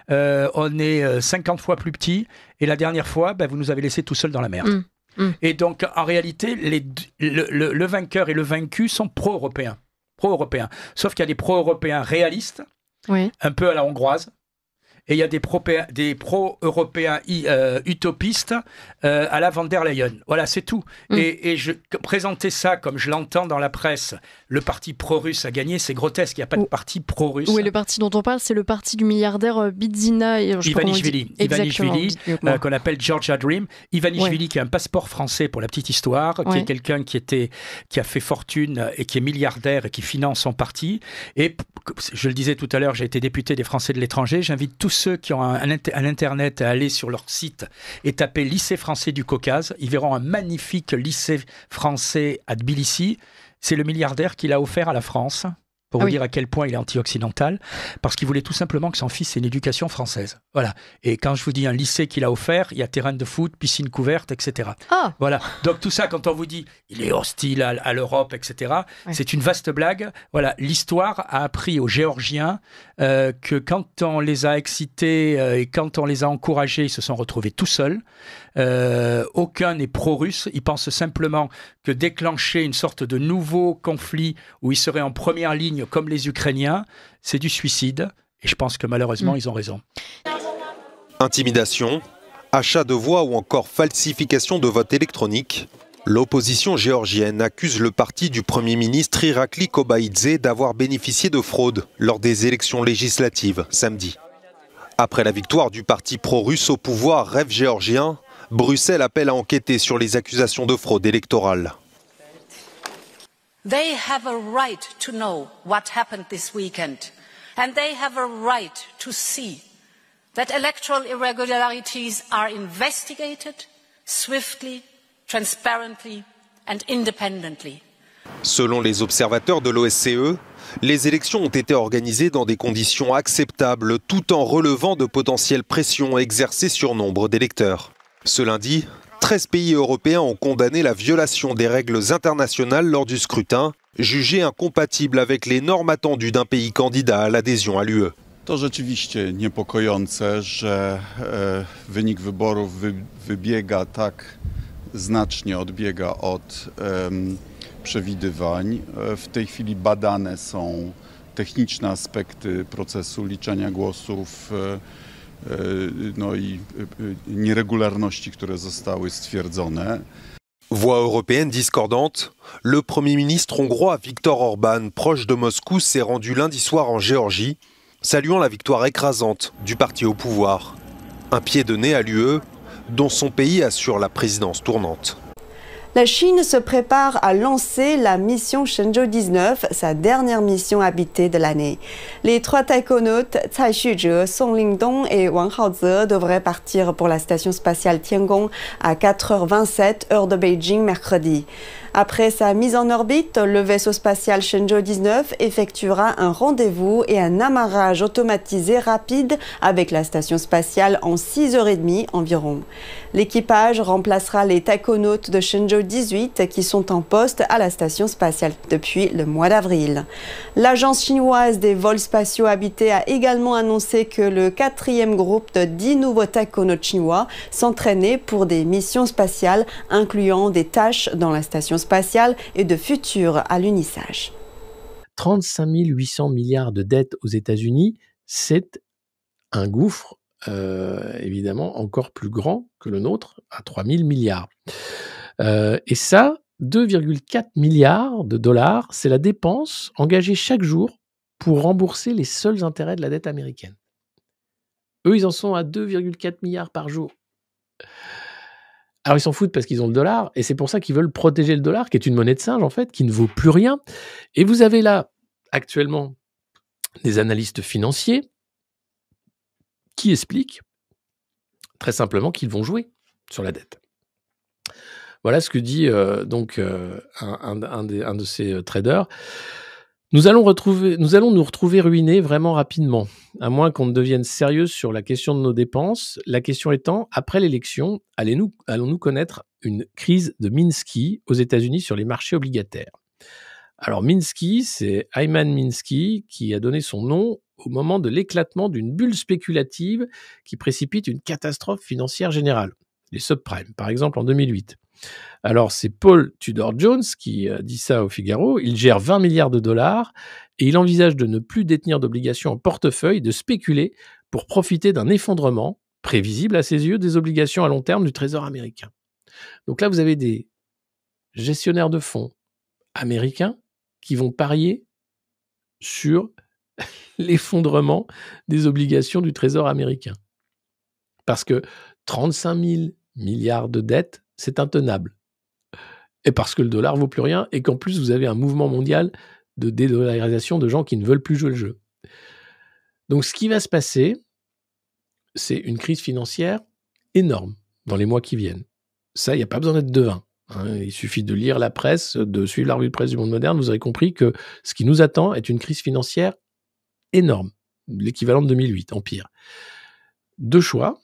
Q: on est 50 fois plus petit, et la dernière fois, vous nous avez laissés tout seuls dans la merde. Et donc, en réalité, le vainqueur et le vaincu sont pro-européens. Sauf qu'il y a des pro-européens réalistes, un peu à la hongroise, et il y a des pro-européens utopistes à la Van der Leyen. Voilà, c'est tout. Et je présenter ça comme je l'entends dans la presse, le parti pro-russe a gagné, c'est grotesque, il n'y a pas de parti pro-russe.
R: Oui, le parti dont on parle, c'est le parti du milliardaire Bidzina
Q: Ivanishvili, qu'on appelle Georgia Dream. Ivanishvili qui a un passeport français pour la petite histoire, qui est quelqu'un qui a fait fortune et qui est milliardaire et qui finance son parti. Et je le disais tout à l'heure, j'ai été député des Français de l'étranger, j'invite tous ceux qui ont un Internet à aller sur leur site et taper lycée français du Caucase. Ils verront un magnifique lycée français à Tbilissi. C'est le milliardaire qui l'a offert à la France, pour vous dire à quel point il est anti-occidental, parce qu'il voulait tout simplement que son fils ait une éducation française. Voilà. Et quand je vous dis un lycée qu'il a offert, il y a terrain de foot, piscine couverte, etc. Voilà. Donc tout ça, quand on vous dit il est hostile à l'Europe, etc., c'est une vaste blague. Voilà. L'histoire a appris aux Géorgiens que quand on les a excités et quand on les a encouragés, ils se sont retrouvés tout seuls. Aucun n'est pro-russe. Ils pensent simplement que déclencher une sorte de nouveau conflit où ils seraient en première ligne comme les Ukrainiens, c'est du suicide. Et je pense que malheureusement, ils ont raison.
F: Intimidation, achat de voix ou encore falsification de vote électronique. L'opposition géorgienne accuse le parti du Premier ministre Irakli Kobakidze d'avoir bénéficié de fraude lors des élections législatives samedi. Après la victoire du parti pro-russe au pouvoir Rêve géorgien, Bruxelles appelle à enquêter sur les accusations de fraude électorale.
S: They have a right to know what happened this weekend, and they have a right to see that electoral irregularities are investigated swiftly, transparently and independently.
F: Selon les observateurs de l'OSCE, les élections ont été organisées dans des conditions acceptables tout en relevant de potentielles pressions exercées sur nombre d'électeurs. Ce lundi, 13 pays européens ont condamné la violation des règles internationales lors du scrutin, jugée incompatible avec les normes attendues d'un pays candidat à l'adhésion à l'UE.
T: To rzeczywiście niepokojące, że wynik wyborów wybiega tak znacznie odbiega od przewidywań. W tej chwili badane są techniczne aspekty procesu liczenia głosów, no i nieregularności, które zostały stwierdzone.
F: Voix européenne discordante, le Premier ministre hongrois Viktor Orban, proche de Moscou, s'est rendu lundi soir en Géorgie, saluant la victoire écrasante du parti au pouvoir. Un pied de nez à l'UE, dont son pays assure la présidence tournante.
U: La Chine se prépare à lancer la mission Shenzhou 19, sa dernière mission habitée de l'année. Les 3 taïkonautes, Cai Xuzhe, Song Lingdong et Wang Haoze, devraient partir pour la station spatiale Tiangong à 4h27, heure de Beijing, mercredi. Après sa mise en orbite, le vaisseau spatial Shenzhou 19 effectuera un rendez-vous et un amarrage automatisé rapide avec la station spatiale en 6h30 environ. L'équipage remplacera les taïkonautes de Shenzhou 18 qui sont en poste à la station spatiale depuis le mois d'avril. L'agence chinoise des vols spatiaux habités a également annoncé que le 4e groupe de 10 nouveaux taïkonautes chinois s'entraînait pour des missions spatiales incluant des tâches dans la station spatiale et de futurs alunissage.
N: 35 800 milliards de dettes aux États-Unis, c'est un gouffre évidemment encore plus grand que le nôtre, à 3 000 milliards. Et ça, 2,4 milliards de dollars, c'est la dépense engagée chaque jour pour rembourser les seuls intérêts de la dette américaine. Eux, ils en sont à 2,4 milliards par jour. Alors, ils s'en foutent parce qu'ils ont le dollar, et c'est pour ça qu'ils veulent protéger le dollar, qui est une monnaie de singe, en fait, qui ne vaut plus rien. Et vous avez là, actuellement, des analystes financiers qui expliquent très simplement qu'ils vont jouer sur la dette. Voilà ce que dit un de ces traders. Nous allons nous retrouver ruinés vraiment rapidement, à moins qu'on ne devienne sérieux sur la question de nos dépenses. La question étant, après l'élection, allons-nous connaître une crise de Minsky aux États-Unis sur les marchés obligataires? Alors Minsky, c'est Hyman Minsky qui a donné son nom au moment de l'éclatement d'une bulle spéculative qui précipite une catastrophe financière générale, les subprimes, par exemple en 2008. Alors, c'est Paul Tudor Jones qui dit ça au Figaro. Il gère 20 milliards de dollars et il envisage de ne plus détenir d'obligations en portefeuille, de spéculer pour profiter d'un effondrement prévisible à ses yeux des obligations à long terme du Trésor américain. Donc là, vous avez des gestionnaires de fonds américains qui vont parier sur l'effondrement des obligations du Trésor américain. Parce que 35 000 milliards de dettes, c'est intenable. Et parce que le dollar vaut plus rien et qu'en plus, vous avez un mouvement mondial de dédollarisation de gens qui ne veulent plus jouer le jeu. Donc, ce qui va se passer, c'est une crise financière énorme dans les mois qui viennent. Ça, il n'y a pas besoin d'être devin. Il suffit de lire la presse, de suivre la revue de presse du Monde moderne. Vous aurez compris que ce qui nous attend est une crise financière énorme, l'équivalent de 2008, en pire. 2 choix.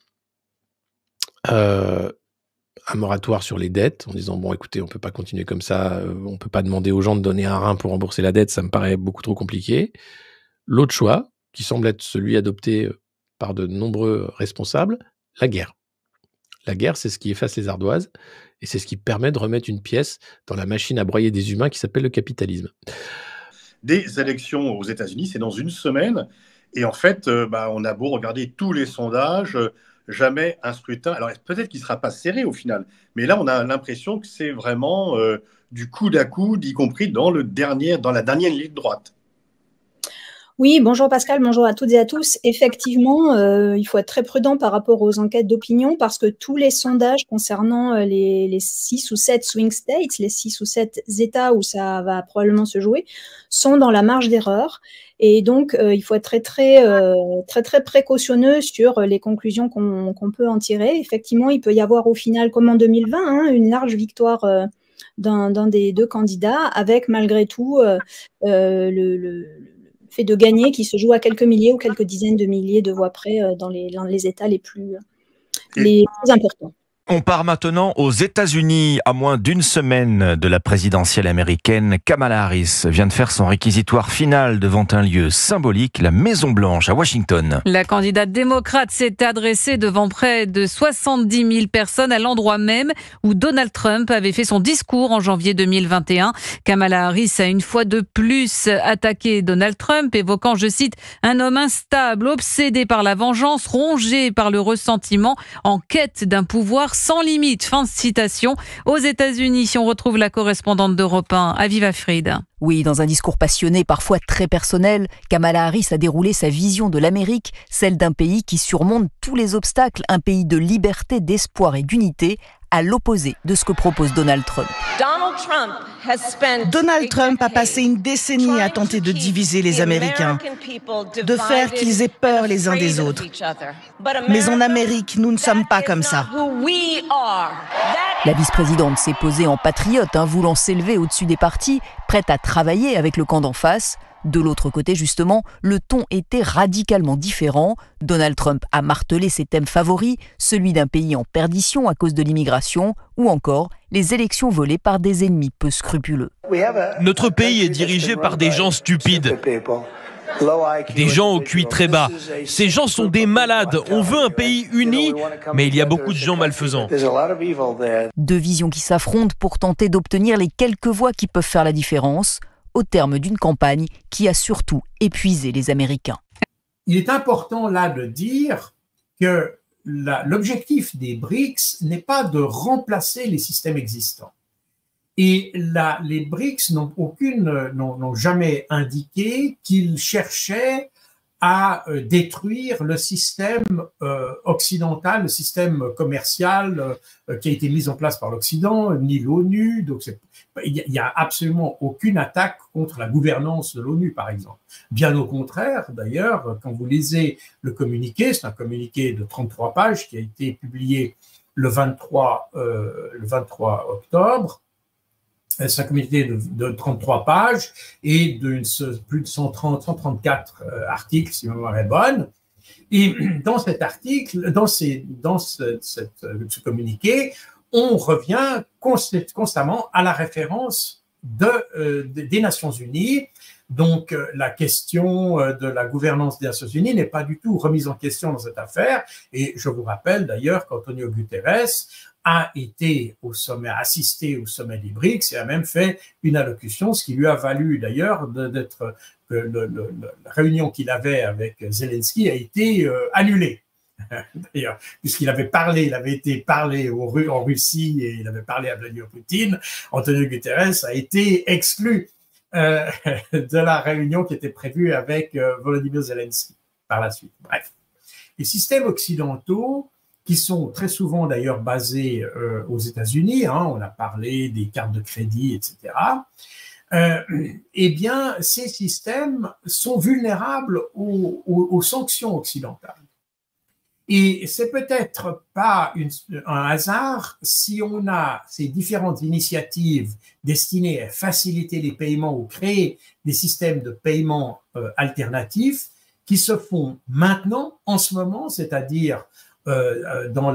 N: Un moratoire sur les dettes, en disant, bon, écoutez, on ne peut pas continuer comme ça, on ne peut pas demander aux gens de donner un rein pour rembourser la dette, ça me paraît beaucoup trop compliqué. L'autre choix, qui semble être celui adopté par de nombreux responsables, la guerre. La guerre, c'est ce qui efface les ardoises, et c'est ce qui permet de remettre une pièce dans la machine à broyer des humains qui s'appelle le capitalisme.
V: Des élections aux États-Unis, c'est dans une semaine, et en fait, on a beau regarder tous les sondages, jamais un scrutin. Alors peut-être qu'il ne sera pas serré au final, mais là on a l'impression que c'est vraiment du coude à coude, y compris dans la dernière ligne droite.
W: Oui, bonjour Pascal, bonjour à toutes et à tous. Effectivement, il faut être très prudent par rapport aux enquêtes d'opinion parce que tous les sondages concernant les 6 ou 7 swing states, les 6 ou 7 États où ça va probablement se jouer, sont dans la marge d'erreur. Et donc, il faut être très précautionneux sur les conclusions qu'on peut en tirer. Effectivement, il peut y avoir au final, comme en 2020, une large victoire d'un des 2 candidats, avec malgré tout le fait de gagner qui se joue à quelques milliers ou quelques dizaines de milliers de voix près dans les États les plus importants.
X: On part maintenant aux États-Unis. À moins d'une semaine de la présidentielle américaine, Kamala Harris vient de faire son réquisitoire final devant un lieu symbolique, la Maison-Blanche à Washington.
Y: La candidate démocrate s'est adressée devant près de 70 000 personnes à l'endroit même où Donald Trump avait fait son discours en janvier 2021. Kamala Harris a une fois de plus attaqué Donald Trump, évoquant, je cite, « un homme instable, obsédé par la vengeance, rongé par le ressentiment, en quête d'un pouvoir sans limite. Fin de citation. Aux États-Unis, on retrouve la correspondante d'Europe 1, Aviva Fried.
A: Oui, dans un discours passionné, parfois très personnel, Kamala Harris a déroulé sa vision de l'Amérique, celle d'un pays qui surmonte tous les obstacles, un pays de liberté, d'espoir et d'unité, à l'opposé de ce que propose Donald Trump.
C: Donald Trump a passé une décennie à tenter de diviser les Américains, de faire qu'ils aient peur les uns des autres. Mais en Amérique, nous ne sommes pas comme ça.
A: La vice-présidente s'est posée en patriote, voulant s'élever au-dessus des partis, prête à travailler avec le camp d'en face. De l'autre côté, justement, le ton était radicalement différent. Donald Trump a martelé ses thèmes favoris, celui d'un pays en perdition à cause de l'immigration, ou encore les élections volées par des ennemis peu scrupuleux.
E: Notre pays est dirigé par des gens stupides. Des gens au QI très bas. Ces gens sont des malades. On veut un pays uni, mais il y a beaucoup de gens malfaisants.
A: Deux visions qui s'affrontent pour tenter d'obtenir les quelques voix qui peuvent faire la différence, au terme d'une campagne qui a surtout épuisé les Américains.
G: Il est important là de dire que l'objectif des BRICS n'est pas de remplacer les systèmes existants. Et les BRICS n'ont jamais indiqué qu'ils cherchaient à détruire le système occidental, le système commercial qui a été mis en place par l'Occident, ni l'ONU. Donc il n'y a absolument aucune attaque contre la gouvernance de l'ONU, par exemple. Bien au contraire, d'ailleurs, quand vous lisez le communiqué, c'est un communiqué de 33 pages qui a été publié le 23 octobre. C'est un communiqué de 33 pages et de plus de 134 articles, si ma mémoire est bonne. Et dans cet article, dans ce communiqué, on revient constamment à la référence des Nations Unies. Donc, la question de la gouvernance des Nations Unies n'est pas du tout remise en question dans cette affaire. Et je vous rappelle d'ailleurs qu'Antonio Guterres a été au sommet, a assisté au sommet des BRICS et a même fait une allocution, ce qui lui a valu d'ailleurs d'être la réunion qu'il avait avec Zelensky a été annulée. D'ailleurs, puisqu'il avait été parlé en Russie et il avait parlé à Vladimir Poutine, Antonio Guterres a été exclu de la réunion qui était prévue avec Volodymyr Zelensky par la suite. Bref, les systèmes occidentaux qui sont très souvent d'ailleurs basés aux États-Unis, on a parlé des cartes de crédit, etc. Eh bien, ces systèmes sont vulnérables aux sanctions occidentales. Et c'est peut-être pas un hasard si on a ces différentes initiatives destinées à faciliter les paiements ou créer des systèmes de paiement alternatifs qui se font maintenant, en ce moment, c'est-à-dire durant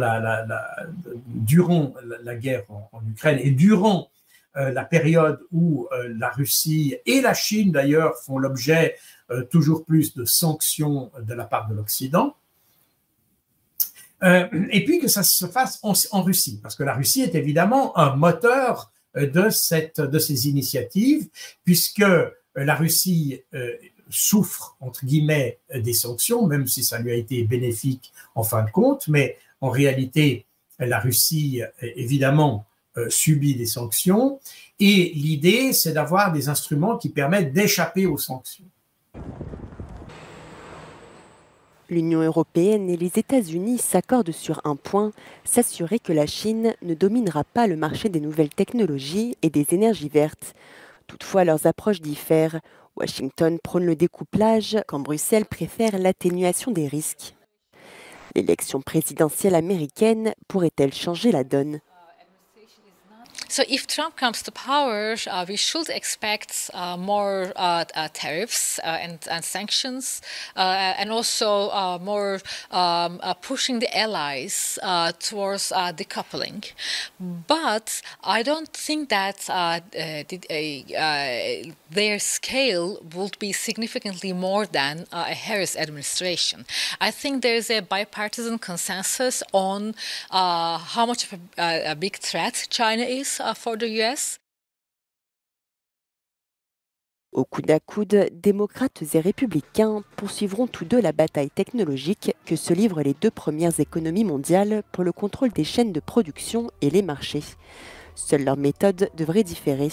G: la guerre en Ukraine et durant la période où la Russie et la Chine d'ailleurs font l'objet toujours plus de sanctions de la part de l'Occident. Et puis que ça se fasse en Russie, parce que la Russie est évidemment un moteur de ces initiatives, puisque la Russie souffre, entre guillemets, des sanctions, même si ça lui a été bénéfique en fin de compte, mais en réalité, la Russie, évidemment, subit des sanctions, et l'idée, c'est d'avoir des instruments qui permettent d'échapper aux sanctions.
I: L'Union européenne et les États-Unis s'accordent sur un point, s'assurer que la Chine ne dominera pas le marché des nouvelles technologies et des énergies vertes. Toutefois, leurs approches diffèrent. Washington prône le découplage, quand Bruxelles préfère l'atténuation des risques. L'élection présidentielle américaine pourrait-elle changer la donne ?
Z: So if Trump comes to power, we should expect more tariffs and sanctions, and also more pushing the allies towards decoupling. But I don't think that their scale would be significantly more than a Harris administration. I think there is a bipartisan consensus on how much of a big threat China is for the US.
I: Au coude à coude, démocrates et républicains poursuivront tous deux la bataille technologique que se livrent les deux premières économies mondiales pour le contrôle des chaînes de production et les marchés. Seules leurs méthodes devraient différer.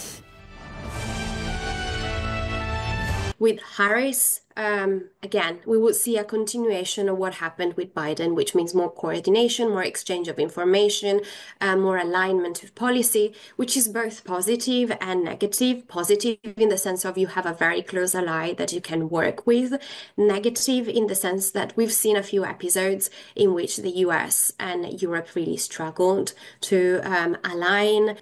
D: With Harris, again, we would see a continuation of what happened with Biden, which means more coordination, more exchange of information, more alignment of policy, which is both positive and negative. Positive in the sense of you have a very close ally that you can work with. Negative in the sense that we've seen a few episodes in which the US and Europe really struggled to align.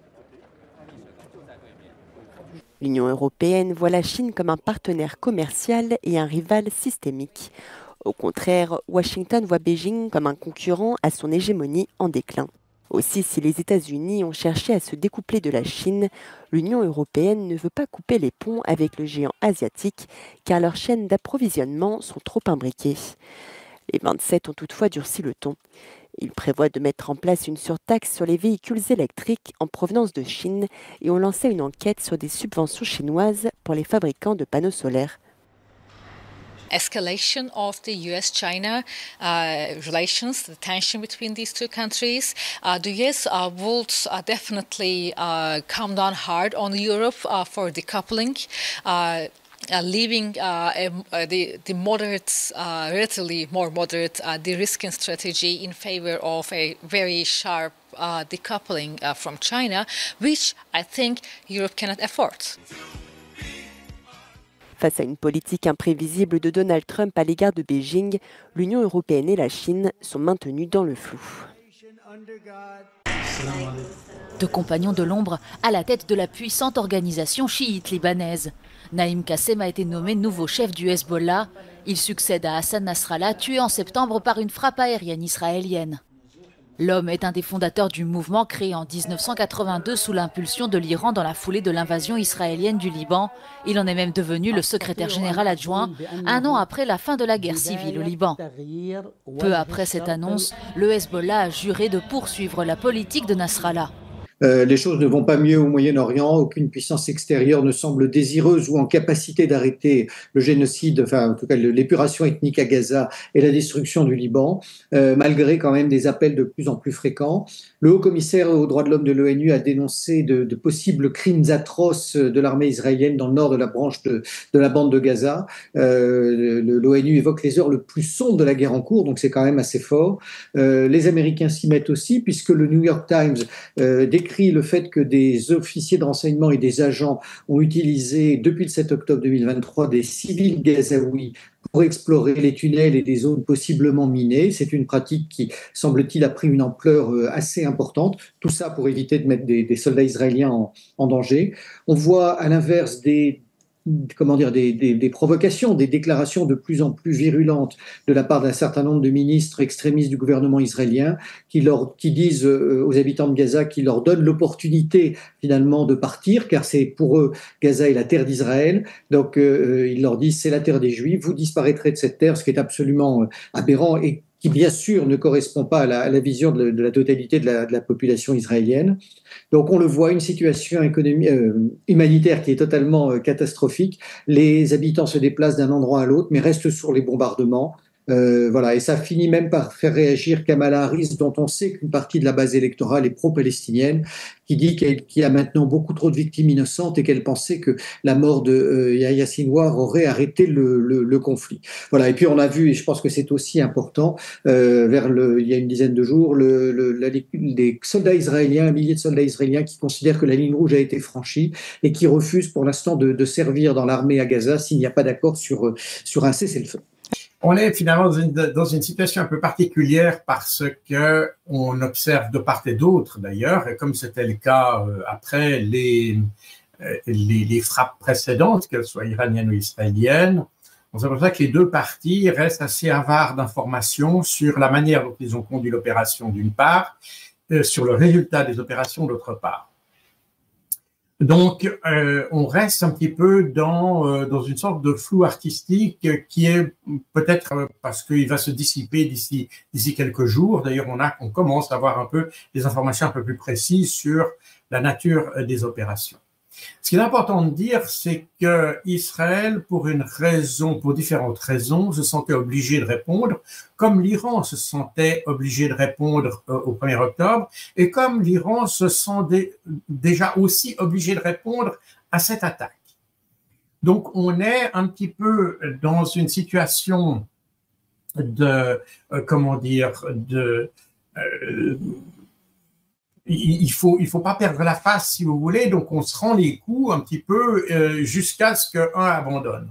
I: L'Union européenne voit la Chine comme un partenaire commercial et un rival systémique. Au contraire, Washington voit Beijing comme un concurrent à son hégémonie en déclin. Aussi, si les États-Unis ont cherché à se découpler de la Chine, l'Union européenne ne veut pas couper les ponts avec le géant asiatique car leurs chaînes d'approvisionnement sont trop imbriquées. Les 27 ont toutefois durci le ton. Ils prévoient de mettre en place une surtaxe sur les véhicules électriques en provenance de Chine et ont lancé une enquête sur des subventions chinoises pour les fabricants de panneaux solaires.
Z: Escalation of the US-China relations, the tension between these two countries. The US will definitely come down hard on Europe for decoupling. Leaving the moderate, relatively more moderate de-risking strategy in favor of a very sharp decoupling from China, which I think Europe cannot afford.
I: Face à une politique imprévisible de Donald Trump à l'égard de Beijing, l'Union européenne et la Chine sont maintenues dans le flou.
P: Deux compagnons de l'ombre à la tête de la puissante organisation chiite libanaise. Naïm Kassem a été nommé nouveau chef du Hezbollah. Il succède à Hassan Nasrallah, tué en septembre par une frappe aérienne israélienne. L'homme est un des fondateurs du mouvement créé en 1982 sous l'impulsion de l'Iran dans la foulée de l'invasion israélienne du Liban. Il en est même devenu le secrétaire général adjoint, un an après la fin de la guerre civile au Liban. Peu après cette annonce, le Hezbollah a juré de poursuivre la politique de Nasrallah.
H: Les choses ne vont pas mieux au Moyen-Orient. Aucune puissance extérieure ne semble désireuse ou en capacité d'arrêter le génocide, enfin en tout cas l'épuration ethnique à Gaza et la destruction du Liban, malgré quand même des appels de plus en plus fréquents. Le haut-commissaire aux droits de l'homme de l'ONU a dénoncé de possibles crimes atroces de l'armée israélienne dans le nord de la branche de la bande de Gaza. L'ONU évoque les heures les plus sombres de la guerre en cours, donc c'est quand même assez fort. Les Américains s'y mettent aussi, puisque le New York Times décrit le fait que des officiers de renseignement et des agents ont utilisé, depuis le 7 octobre 2023, des civils gazaouis pour explorer les tunnels et des zones possiblement minées. C'est une pratique qui, semble-t-il, a pris une ampleur assez importante. Tout ça pour éviter de mettre des soldats israéliens en danger. On voit à l'inverse des provocations, des déclarations de plus en plus virulentes de la part d'un certain nombre de ministres extrémistes du gouvernement israélien qui disent aux habitants de Gaza qu'ils leur donnent l'opportunité finalement de partir, car c'est pour eux, Gaza est la terre d'Israël. Donc ils leur disent c'est la terre des Juifs, vous disparaîtrez de cette terre, ce qui est absolument aberrant et qui bien sûr ne correspond pas à la vision de la totalité de la population israélienne. Donc on le voit, une situation humanitaire qui est totalement catastrophique. Les habitants se déplacent d'un endroit à l'autre, mais restent sur les bombardements. Voilà, et ça finit même par faire réagir Kamala Harris, dont on sait qu'une partie de la base électorale est pro-palestinienne, qui dit qu'il y a maintenant beaucoup trop de victimes innocentes et qu'elle pensait que la mort de Yahya Sinwar aurait arrêté le conflit. Voilà, et puis on a vu, et je pense que c'est aussi important, il y a une dizaine de jours, des soldats israéliens, un millier de soldats israéliens qui considèrent que la ligne rouge a été franchie et qui refusent pour l'instant de servir dans l'armée à Gaza s'il n'y a pas d'accord sur un cessez-le-feu.
G: On est finalement dans une situation un peu particulière parce que on observe de part et d'autre d'ailleurs, et comme c'était le cas après les frappes précédentes, qu'elles soient iraniennes ou israéliennes, c'est pour ça que les deux parties restent assez avares d'informations sur la manière dont ils ont conduit l'opération d'une part, sur le résultat des opérations d'autre part. Donc, on reste un petit peu dans une sorte de flou artistique qui est peut-être parce qu'il va se dissiper d'ici quelques jours. D'ailleurs, on commence à avoir un peu des informations un peu plus précises sur la nature des opérations. Ce qui est important de dire, c'est que Israël, pour différentes raisons, se sentait obligé de répondre, comme l'Iran se sentait obligé de répondre au 1er octobre, et comme l'Iran se sent déjà aussi obligé de répondre à cette attaque. Donc, on est un petit peu dans une situation il faut pas perdre la face, si vous voulez, donc on se rend les coups un petit peu jusqu'à ce qu'un abandonne.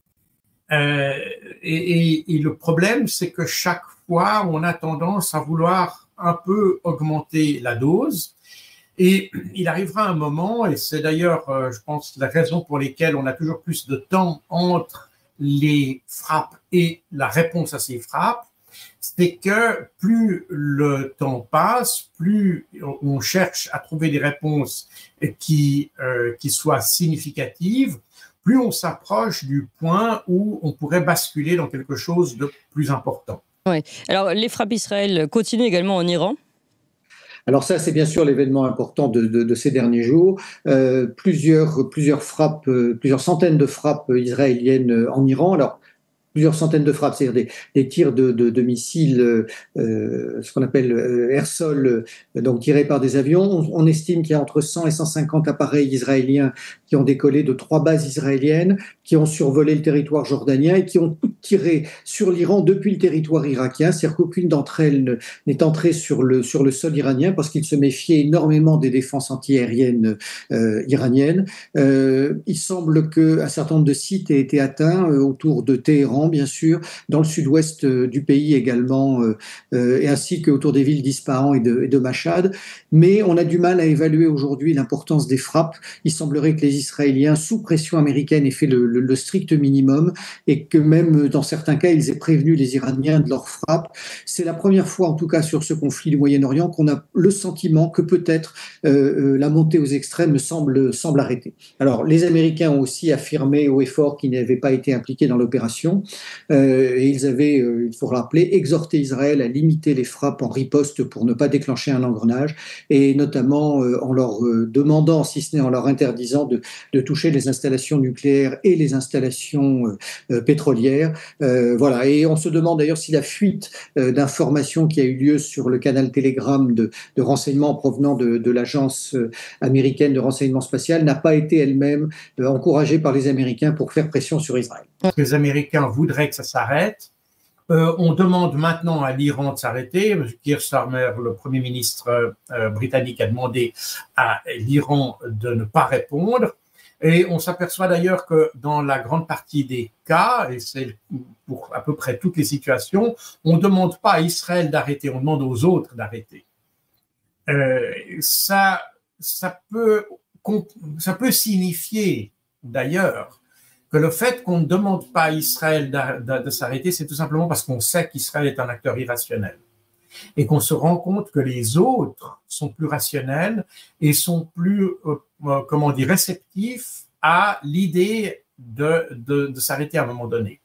G: Et le problème, c'est que chaque fois, on a tendance à vouloir un peu augmenter la dose. Et il arrivera un moment, et c'est d'ailleurs, je pense, la raison pour laquelle on a toujours plus de temps entre les frappes et la réponse à ces frappes, c'est que plus le temps passe, plus on cherche à trouver des réponses qui soient significatives, plus on s'approche du point où on pourrait basculer dans quelque chose de plus important.
B: Ouais. Alors, les frappes Israël continuent également en Iran.
H: Alors ça, c'est bien sûr l'événement important de ces derniers jours. Plusieurs centaines de frappes israéliennes en Iran. Alors, plusieurs centaines de frappes, c'est-à-dire des tirs de missiles, ce qu'on appelle air-sol, donc tirés par des avions. On estime qu'il y a entre 100 et 150 appareils israéliens qui ont décollé de 3 bases israéliennes, qui ont survolé le territoire jordanien et qui ont toutes tiré sur l'Iran depuis le territoire irakien. C'est-à-dire qu'aucune d'entre elles n'est entrée sur le sol iranien parce qu'ils se méfiaient énormément des défenses antiaériennes iraniennes. Il semble qu'un certain nombre de sites aient été atteints autour de Téhéran, bien sûr, dans le sud-ouest du pays également, et ainsi qu'autour des villes d'Ispahan et de Mashhad. Mais on a du mal à évaluer aujourd'hui l'importance des frappes. Il semblerait que les Israéliens, sous pression américaine, aient fait le strict minimum et que même dans certains cas, ils aient prévenu les Iraniens de leurs frappes. C'est la première fois, en tout cas sur ce conflit du Moyen-Orient, qu'on a le sentiment que peut-être la montée aux extrêmes semble arrêter. Alors, les Américains ont aussi affirmé haut et fort qu'ils n'avaient pas été impliqués dans l'opération. Et ils avaient, il faut rappeler, exhorté Israël à limiter les frappes en riposte pour ne pas déclencher un engrenage, et notamment en leur demandant, si ce n'est en leur interdisant, de toucher les installations nucléaires et les installations pétrolières. Voilà. Et on se demande d'ailleurs si la fuite d'informations qui a eu lieu sur le canal Telegram de renseignements provenant de l'agence américaine de renseignement spatial n'a pas été elle-même encouragée par les Américains pour faire pression sur Israël.
G: Les Américains voudraient que ça s'arrête. On demande maintenant à l'Iran de s'arrêter. Keir Starmer, le Premier ministre britannique, a demandé à l'Iran de ne pas répondre. Et on s'aperçoit d'ailleurs que dans la grande partie des cas, et c'est pour à peu près toutes les situations, on ne demande pas à Israël d'arrêter, on demande aux autres d'arrêter. Ça peut signifier d'ailleurs que le fait qu'on ne demande pas à Israël de s'arrêter, c'est tout simplement parce qu'on sait qu'Israël est un acteur irrationnel et qu'on se rend compte que les autres sont plus rationnels et sont plus, réceptifs à l'idée de s'arrêter à un moment donné.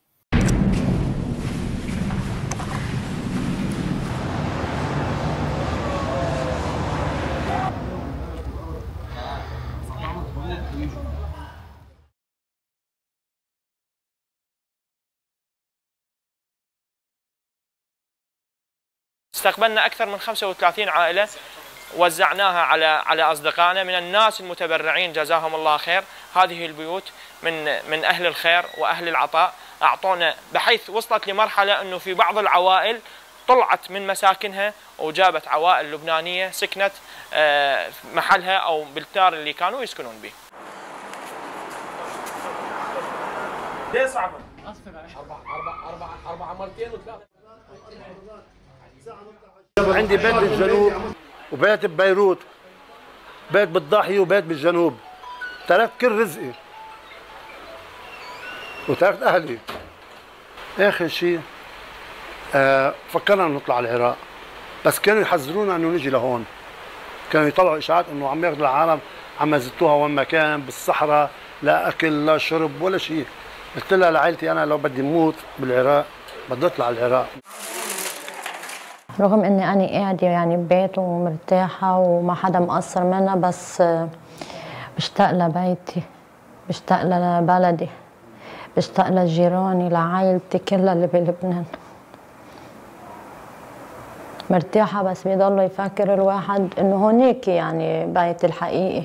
J: استقبلنا أكثر من 35 عائلة وزعناها على أصدقائنا من الناس المتبرعين جزاهم الله خير. هذه البيوت من أهل الخير وأهل العطاء أعطونا، بحيث وصلت لمرحلة أنه في بعض العوائل طلعت من مساكنها وجابت عوائل لبنانية سكنت محلها أو بالدار اللي كانوا يسكنون به. ليه صعبة؟ أربعة مرتين وثلاثة.
K: عندي بيت بالجنوب وبيت ببيروت، بيت بالضاحية وبيت بالجنوب. تركت كل رزقي وتركت أهلي. آخر شيء فكرنا نطلع على العراق، بس كانوا يحذرونا إنه نجي لهون. كانوا يطلعوا إشاعات إنه عم ياخذوا العالم عم يزتوها وين ما كان بالصحراء، لا أكل لا شرب ولا شيء. قلت لها لعائلتي أنا لو بدي موت بالعراق بدي أطلع على العراق.
L: رغم اني انا قاعده يعني ببيت ومرتاحه وما حدا مقصر منها، بس بشتاق لبيتي بشتاق لبلدي بشتاق لجيراني لعائلتي كلها اللي بلبنان مرتاحة بس بيضل يفكر الواحد إنه هونيك يعني بيت الحقيقي.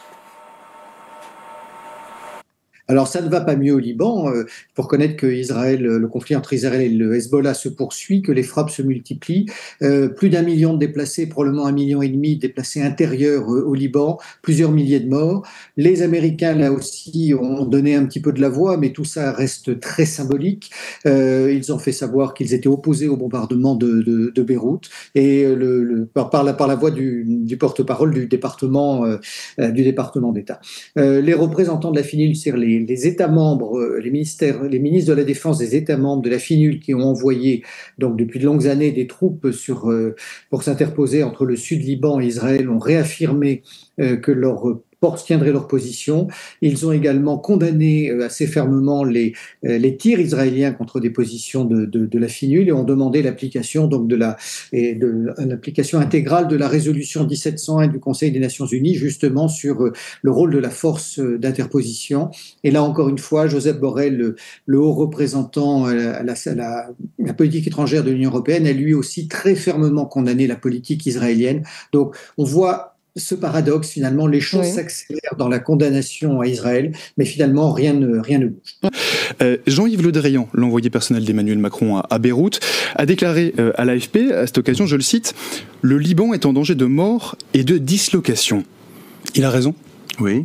H: Alors, ça ne va pas mieux au Liban. Il faut reconnaître que le conflit entre Israël et le Hezbollah se poursuit, que les frappes se multiplient. Plus d'1 million de déplacés, probablement 1,5 million de déplacés intérieurs au Liban, plusieurs milliers de morts. Les Américains, là aussi, ont donné un petit peu de la voix, mais tout ça reste très symbolique. Ils ont fait savoir qu'ils étaient opposés au bombardement de Beyrouth. Et par la voix du porte-parole du département d'État. Les représentants de la FINUL, les États membres, les ministres de la Défense des États membres de la FINUL qui ont envoyé donc depuis de longues années des troupes pour s'interposer entre le sud Liban et Israël ont réaffirmé que leurs forces tiendraient leur position. Ils ont également condamné assez fermement les tirs israéliens contre des positions de la FINUL et ont demandé l'application donc l'application intégrale de la résolution 1701 du Conseil des Nations Unies justement sur le rôle de la force d'interposition. Et là encore une fois, Joseph Borrell, le haut représentant à la politique étrangère de l'Union européenne, a lui aussi très fermement condamné la politique israélienne. Donc on voit ce paradoxe, finalement, les choses s'accélèrent dans la condamnation à Israël, mais finalement, rien ne bouge.
M: Jean-Yves Le Drian, l'envoyé personnel d'Emmanuel Macron à Beyrouth, a déclaré à l'AFP, à cette occasion, je le cite, « Le Liban est en danger de mort et de dislocation ». Il a raison ?
O: Oui,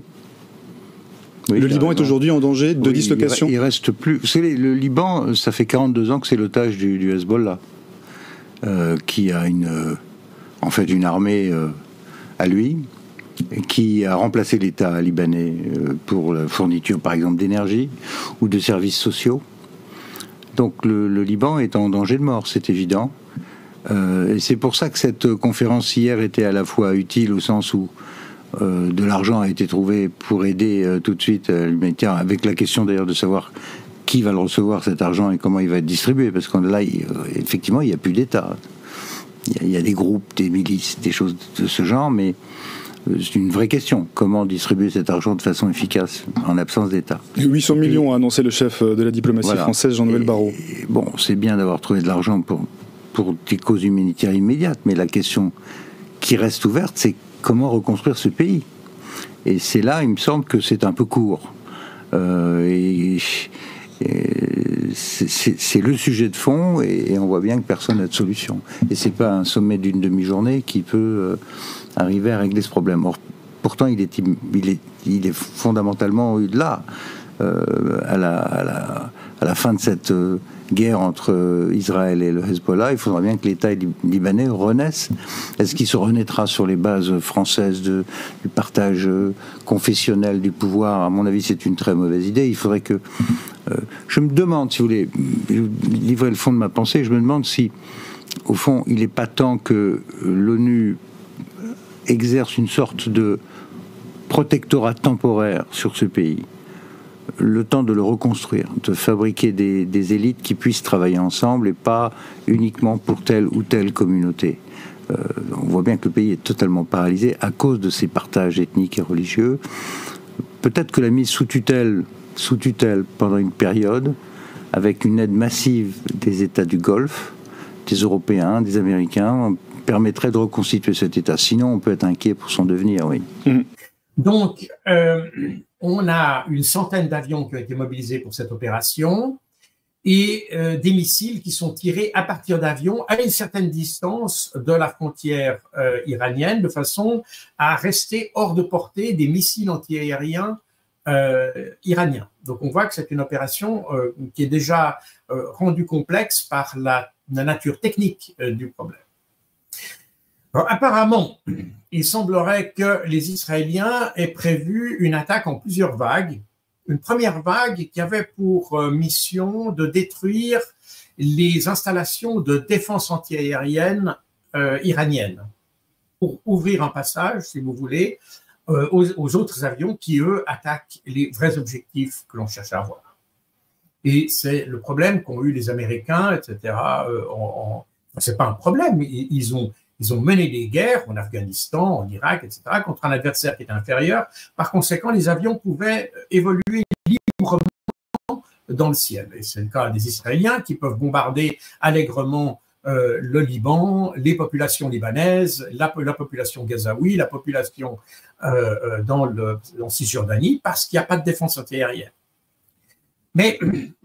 M: le Liban est aujourd'hui en danger de dislocation.
O: Il reste plus. Vous savez, le Liban, ça fait 42 ans que c'est l'otage du Hezbollah, qui a en fait une armée à lui, qui a remplacé l'État libanais pour la fourniture, par exemple, d'énergie ou de services sociaux. Donc le Liban est en danger de mort, c'est évident. Et c'est pour ça que cette conférence hier était à la fois utile au sens où de l'argent a été trouvé pour aider tout de suite l'humanitaire, avec la question d'ailleurs de savoir qui va le recevoir cet argent et comment il va être distribué, parce que là, effectivement, il n'y a plus d'État. Il y a des groupes, des milices, des choses de ce genre, mais c'est une vraie question. Comment distribuer cet argent de façon efficace en absence d'État ?
M: 800 millions a annoncé le chef de la diplomatie française, Jean-Noël Barrot.
O: Bon, c'est bien d'avoir trouvé de l'argent pour des causes humanitaires immédiates, mais la question qui reste ouverte, c'est comment reconstruire ce pays. Et c'est là, il me semble que c'est un peu court. C'est le sujet de fond et on voit bien que personne n'a de solution. Et c'est pas un sommet d'une demi-journée qui peut arriver à régler ce problème. Or, pourtant, il est fondamentalement là, à la fin de cette guerre entre Israël et le Hezbollah. Il faudra bien que l'État libanais renaisse. Est-ce qu'il se renaîtra sur les bases françaises du partage confessionnel du pouvoir ? À mon avis, c'est une très mauvaise idée. Il faudrait que... je me demande, si vous voulez, livrer le fond de ma pensée, je me demande si, au fond, il n'est pas temps que l'ONU exerce une sorte de protectorat temporaire sur ce pays, le temps de le reconstruire, de fabriquer des élites qui puissent travailler ensemble et pas uniquement pour telle ou telle communauté. On voit bien que le pays est totalement paralysé à cause de ces partages ethniques et religieux. Peut-être que la mise sous tutelle pendant une période, avec une aide massive des États du Golfe, des Européens, des Américains, permettrait de reconstituer cet État. Sinon, on peut être inquiet pour son devenir, oui.
G: Donc, on a une centaine d'avions qui ont été mobilisés pour cette opération et des missiles qui sont tirés à partir d'avions à une certaine distance de la frontière iranienne, de façon à rester hors de portée des missiles antiaériens iraniens. Donc, on voit que c'est une opération qui est déjà rendue complexe par la nature technique du problème. Alors, apparemment, il semblerait que les Israéliens aient prévu une attaque en plusieurs vagues. Une première vague qui avait pour mission de détruire les installations de défense antiaérienne iraniennes pour ouvrir un passage, si vous voulez, aux autres avions qui, eux, attaquent les vrais objectifs que l'on cherche à avoir. Et c'est le problème qu'ont eu les Américains, etc. C'est pas un problème. Ils ont Ils ont mené des guerres en Afghanistan, en Irak, etc., contre un adversaire qui était inférieur. Par conséquent, les avions pouvaient évoluer librement dans le ciel. Et c'est le cas des Israéliens qui peuvent bombarder allègrement le Liban, les populations libanaises, la population gazaoui, la population en Cisjordanie, parce qu'il n'y a pas de défense antiaérienne. Mais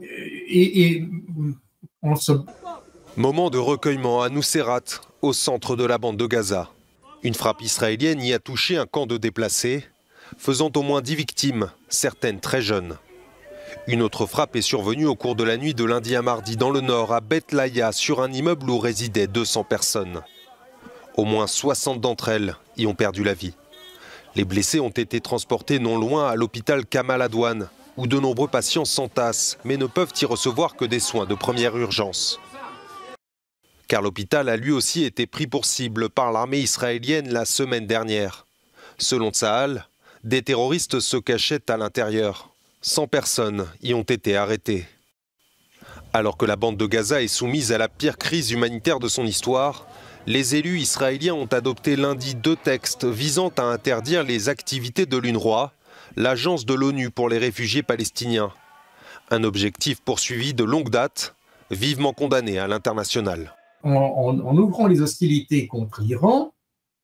G: on se...
F: Moment de recueillement à Nuseirat, au centre de la bande de Gaza. Une frappe israélienne y a touché un camp de déplacés, faisant au moins 10 victimes, certaines très jeunes. Une autre frappe est survenue au cours de la nuit de lundi à mardi dans le nord, à Beth Laïa, sur un immeuble où résidaient 200 personnes. Au moins 60 d'entre elles y ont perdu la vie. Les blessés ont été transportés non loin à l'hôpital Kamal Adwan, où de nombreux patients s'entassent, mais ne peuvent y recevoir que des soins de première urgence. Car l'hôpital a lui aussi été pris pour cible par l'armée israélienne la semaine dernière. Selon Tsahal, des terroristes se cachaient à l'intérieur. 100 personnes y ont été arrêtées. Alors que la bande de Gaza est soumise à la pire crise humanitaire de son histoire, les élus israéliens ont adopté lundi 2 textes visant à interdire les activités de l'UNRWA, l'agence de l'ONU pour les réfugiés palestiniens. Un objectif poursuivi de longue date, vivement condamné à l'international.
G: En ouvrant les hostilités contre l'Iran,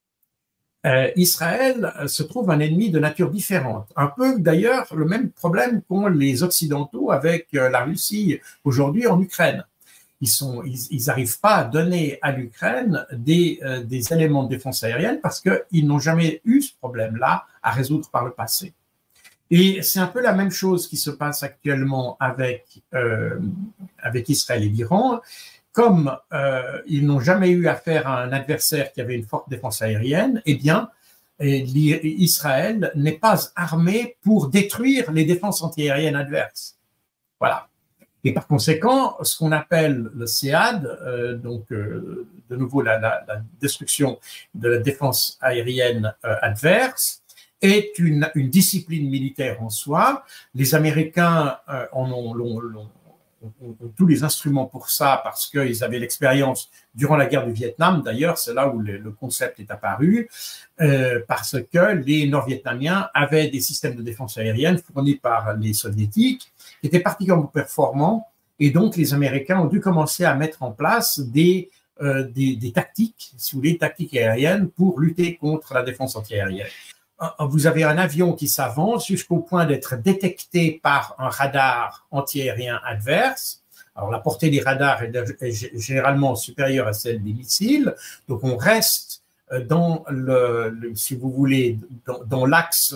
G: Israël se trouve un ennemi de nature différente. Un peu d'ailleurs le même problème qu'ont les Occidentaux avec la Russie aujourd'hui en Ukraine. Ils n'arrivent pas à donner à l'Ukraine des éléments de défense aérienne parce qu'ils n'ont jamais eu ce problème-là à résoudre par le passé. Et c'est un peu la même chose qui se passe actuellement avec Israël et l'Iran. Comme ils n'ont jamais eu affaire à un adversaire qui avait une forte défense aérienne, eh bien, Israël n'est pas armé pour détruire les défenses antiaériennes adverses. Voilà. Et par conséquent, ce qu'on appelle le CEAD, de nouveau la destruction de la défense aérienne adverse, est une discipline militaire en soi. Les Américains ont tous les instruments pour ça parce qu'ils avaient l'expérience durant la guerre du Vietnam. D'ailleurs, c'est là où le concept est apparu, parce que les Nord-Vietnamiens avaient des systèmes de défense aérienne fournis par les Soviétiques qui étaient particulièrement performants, et donc les Américains ont dû commencer à mettre en place des tactiques, si vous voulez, tactiques aériennes pour lutter contre la défense antiaérienne. Vous avez un avion qui s'avance jusqu'au point d'être détecté par un radar antiaérien adverse. Alors, la portée des radars est généralement supérieure à celle des missiles. Donc, on reste dans si vous voulez, dans l'axe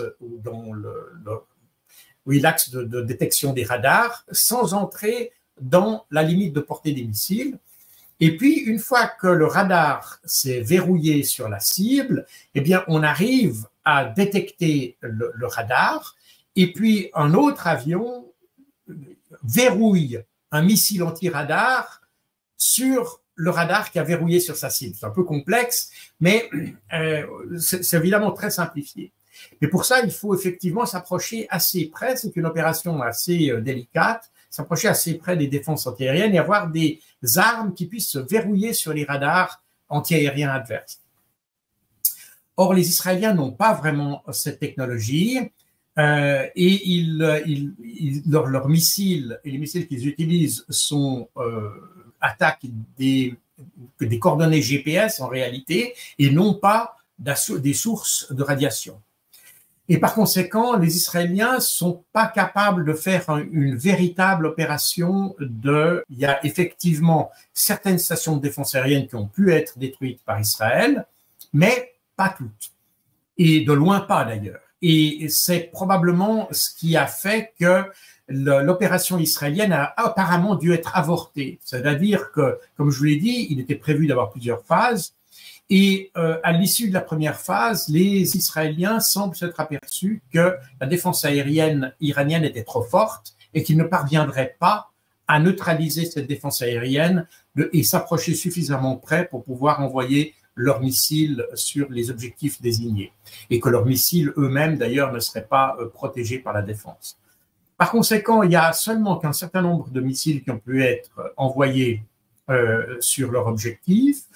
G: l'axe de détection des radars, sans entrer dans la limite de portée des missiles. Et puis, une fois que le radar s'est verrouillé sur la cible, eh bien, on arrive à détecter le radar, et puis un autre avion verrouille un missile anti-radar sur le radar qui a verrouillé sur sa cible. C'est un peu complexe, mais c'est évidemment très simplifié. Et pour ça, il faut effectivement s'approcher assez près, c'est une opération assez délicate, s'approcher assez près des défenses antiaériennes et avoir des armes qui puissent se verrouiller sur les radars antiaériens adverses. Or, les Israéliens n'ont pas vraiment cette technologie et leurs missiles et les missiles qu'ils utilisent attaquent des coordonnées GPS en réalité et non pas des sources de radiation. Et par conséquent, les Israéliens sont pas capables de faire une véritable opération il y a effectivement certaines stations de défense aérienne qui ont pu être détruites par Israël, mais pas toutes. Et de loin pas d'ailleurs. Et c'est probablement ce qui a fait que l'opération israélienne a apparemment dû être avortée. C'est-à-dire que, comme je vous l'ai dit, il était prévu d'avoir plusieurs phases. Et à l'issue de la première phase, les Israéliens semblent s'être aperçus que la défense aérienne iranienne était trop forte et qu'ils ne parviendraient pas à neutraliser cette défense aérienne et s'approcher suffisamment près pour pouvoir envoyer leurs missiles sur les objectifs désignés. Et que leurs missiles eux-mêmes, d'ailleurs, ne seraient pas protégés par la défense. Par conséquent, il y a seulement qu'un certain nombre de missiles qui ont pu être envoyés sur leur objectif.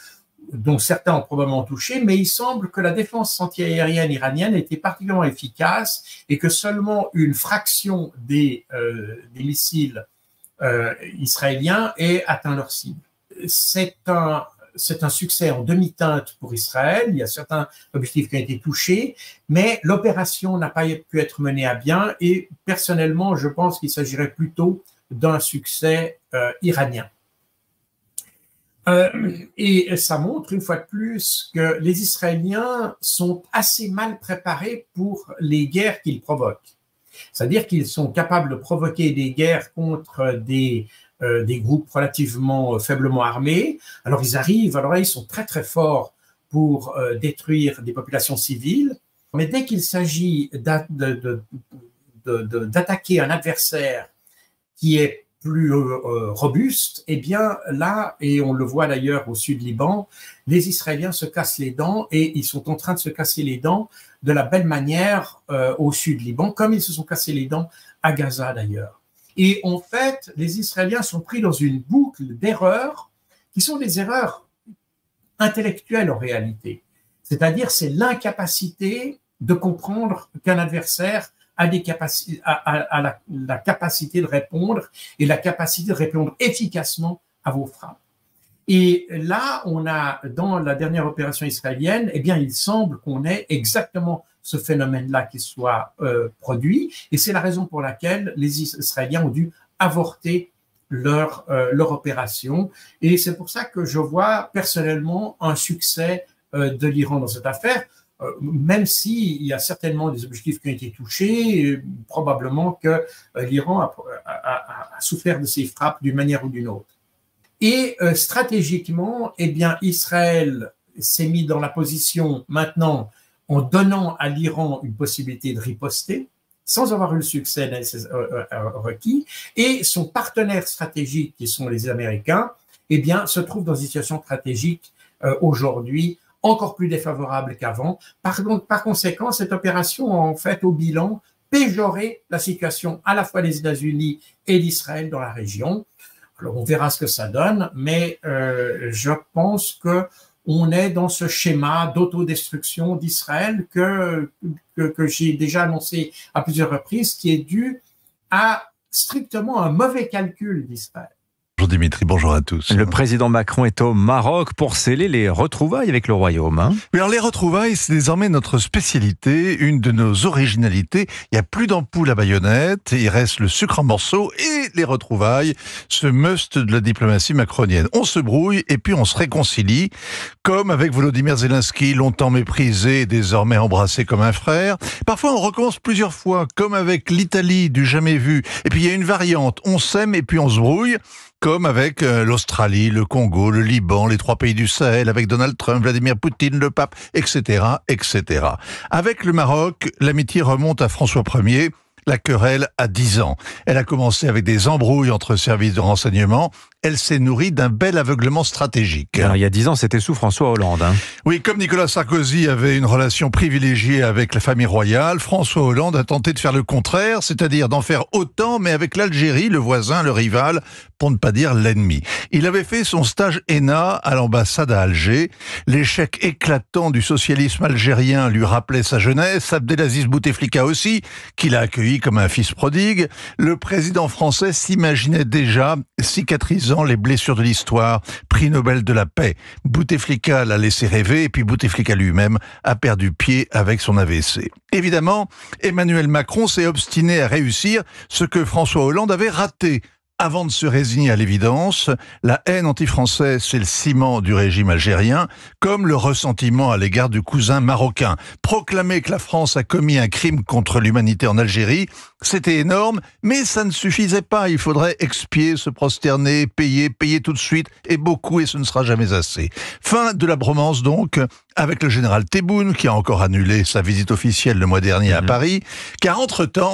G: dont certains ont probablement touché, mais il semble que la défense antiaérienne iranienne était particulièrement efficace et que seulement une fraction des missiles israéliens ait atteint leur cible. C'est un succès en demi-teinte pour Israël. Il y a certains objectifs qui ont été touchés, mais l'opération n'a pas pu être menée à bien et personnellement, je pense qu'il s'agirait plutôt d'un succès iranien. Et ça montre une fois de plus que les Israéliens sont assez mal préparés pour les guerres qu'ils provoquent. C'est-à-dire qu'ils sont capables de provoquer des guerres contre des groupes relativement faiblement armés. Alors ils sont très très forts pour détruire des populations civiles, mais dès qu'il s'agit d'attaquer un adversaire qui est plus robuste, eh bien là, et on le voit d'ailleurs au sud Liban, les Israéliens se cassent les dents et ils sont en train de se casser les dents de la belle manière au sud Liban, comme ils se sont cassés les dents à Gaza d'ailleurs. Et en fait, les Israéliens sont pris dans une boucle d'erreurs qui sont des erreurs intellectuelles en réalité. C'est-à-dire, c'est l'incapacité de comprendre qu'un adversaire a la capacité de répondre et la capacité de répondre efficacement à vos frappes. Et là, on a, dans la dernière opération israélienne, eh bien, il semble qu'on ait exactement ce phénomène-là qui soit produit, et c'est la raison pour laquelle les Israéliens ont dû avorter leur opération. Et c'est pour ça que je vois personnellement un succès de l'Iran dans cette affaire. Même s'il y a certainement des objectifs qui ont été touchés, probablement que l'Iran a souffert de ces frappes d'une manière ou d'une autre. Et stratégiquement, eh bien, Israël s'est mis dans la position maintenant en donnant à l'Iran une possibilité de riposter, sans avoir eu le succès requis, et son partenaire stratégique, qui sont les Américains, eh bien, se trouve dans une situation stratégique aujourd'hui encore plus défavorable qu'avant. Par conséquent, cette opération a en fait au bilan péjoré la situation à la fois des États-Unis et d'Israël dans la région. Alors on verra ce que ça donne, mais je pense que on est dans ce schéma d'autodestruction d'Israël que j'ai déjà annoncé à plusieurs reprises, qui est dû à strictement un mauvais calcul d'Israël.
N: Bonjour Dimitri, bonjour à tous.
X: Le président Macron est au Maroc pour sceller les retrouvailles avec le royaume.
N: Mais alors les retrouvailles, c'est désormais notre spécialité, une de nos originalités. Il n'y a plus d'ampoules à baïonnette, il reste le sucre en morceaux et les retrouvailles, ce must de la diplomatie macronienne. On se brouille et puis on se réconcilie, comme avec Volodymyr Zelensky, longtemps méprisé et désormais embrassé comme un frère. Parfois on recommence plusieurs fois, comme avec l'Italie du jamais vu. Et puis il y a une variante, on s'aime et puis on se brouille. Comme avec l'Australie, le Congo, le Liban, les 3 pays du Sahel, avec Donald Trump, Vladimir Poutine, le pape, etc., etc. Avec le Maroc, l'amitié remonte à François Ier. La querelle a 10 ans. Elle a commencé avec des embrouilles entre services de renseignement. Elle s'est nourrie d'un bel aveuglement stratégique.
X: Alors, il y a 10 ans, c'était sous François Hollande.
N: Oui, comme Nicolas Sarkozy avait une relation privilégiée avec la famille royale, François Hollande a tenté de faire le contraire, c'est-à-dire d'en faire autant, mais avec l'Algérie, le voisin, le rival, pour ne pas dire l'ennemi. Il avait fait son stage ENA à l'ambassade à Alger. L'échec éclatant du socialisme algérien lui rappelait sa jeunesse, Abdelaziz Bouteflika aussi, qu'il a accueilli comme un fils prodigue. Le président français s'imaginait déjà cicatrisant les blessures de l'histoire, prix Nobel de la paix. Bouteflika l'a laissé rêver et puis Bouteflika lui-même a perdu pied avec son AVC. Évidemment, Emmanuel Macron s'est obstiné à réussir ce que François Hollande avait raté. Avant de se résigner à l'évidence, la haine anti-française, c'est le ciment du régime algérien, comme le ressentiment à l'égard du cousin marocain. Proclamer que la France a commis un crime contre l'humanité en Algérie, c'était énorme, mais ça ne suffisait pas. Il faudrait expier, se prosterner, payer tout de suite, et beaucoup, et ce ne sera jamais assez. Fin de la bromance donc, avec le général Tebboune, qui a encore annulé sa visite officielle le mois dernier à Paris, car entre-temps,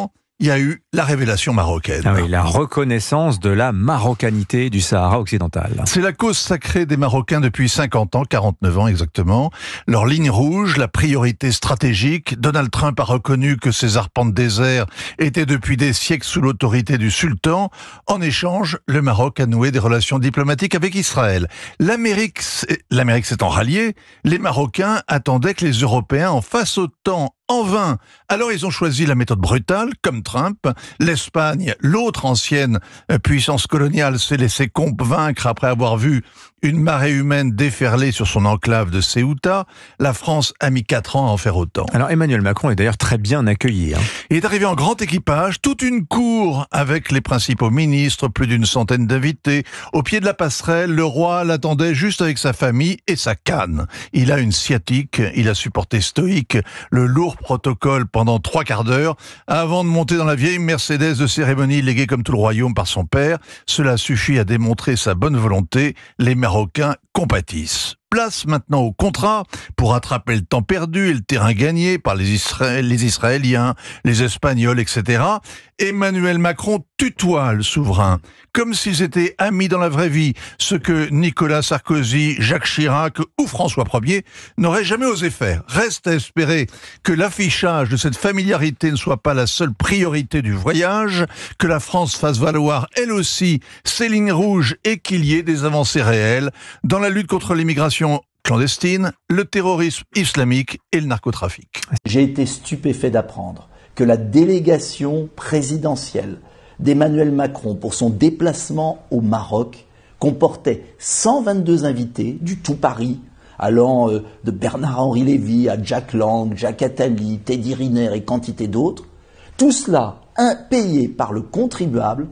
N: il y a eu la révélation marocaine.
Q: Ah oui, la reconnaissance de la marocanité du Sahara occidental.
N: C'est la cause sacrée des Marocains depuis 50 ans, 49 ans exactement. Leur ligne rouge, la priorité stratégique. Donald Trump a reconnu que ces arpents de désert étaient depuis des siècles sous l'autorité du sultan. En échange, le Maroc a noué des relations diplomatiques avec Israël. L'Amérique s'étant ralliée, les Marocains attendaient que les Européens en fassent autant. En vain. Alors ils ont choisi la méthode brutale, comme Trump. L'Espagne, l'autre ancienne puissance coloniale, s'est laissée convaincre après avoir vu une marée humaine déferler sur son enclave de Ceuta. La France a mis 4 ans à en faire autant.
Q: Alors Emmanuel Macron est d'ailleurs très bien accueilli.
N: Il est arrivé en grand équipage, toute une cour avec les principaux ministres, plus d'une centaine d'invités. Au pied de la passerelle, le roi l'attendait juste avec sa famille et sa canne. Il a une sciatique, il a supporté stoïque le lourd protocole pendant 3 quarts d'heure avant de monter dans la vieille Mercedes de cérémonie léguée comme tout le royaume par son père. Cela suffit à démontrer sa bonne volonté. Les Marocains compatissent. Place maintenant au contrat pour rattraper le temps perdu et le terrain gagné par les Israéliens, les Espagnols, etc. Emmanuel Macron tutoie le souverain, comme s'ils étaient amis dans la vraie vie, ce que Nicolas Sarkozy, Jacques Chirac ou François Ier n'auraient jamais osé faire. Reste à espérer que l'affichage de cette familiarité ne soit pas la seule priorité du voyage, que la France fasse valoir elle aussi ses lignes rouges et qu'il y ait des avancées réelles dans la lutte contre l'immigration clandestine, le terrorisme islamique et le narcotrafic.
R: J'ai été stupéfait d'apprendre que la délégation présidentielle d'Emmanuel Macron pour son déplacement au Maroc comportait 122 invités du tout Paris, allant de Bernard-Henri Lévy à Jack Lang, Jacques Attali, Teddy Riner et quantité d'autres. Tout cela payé par le contribuable,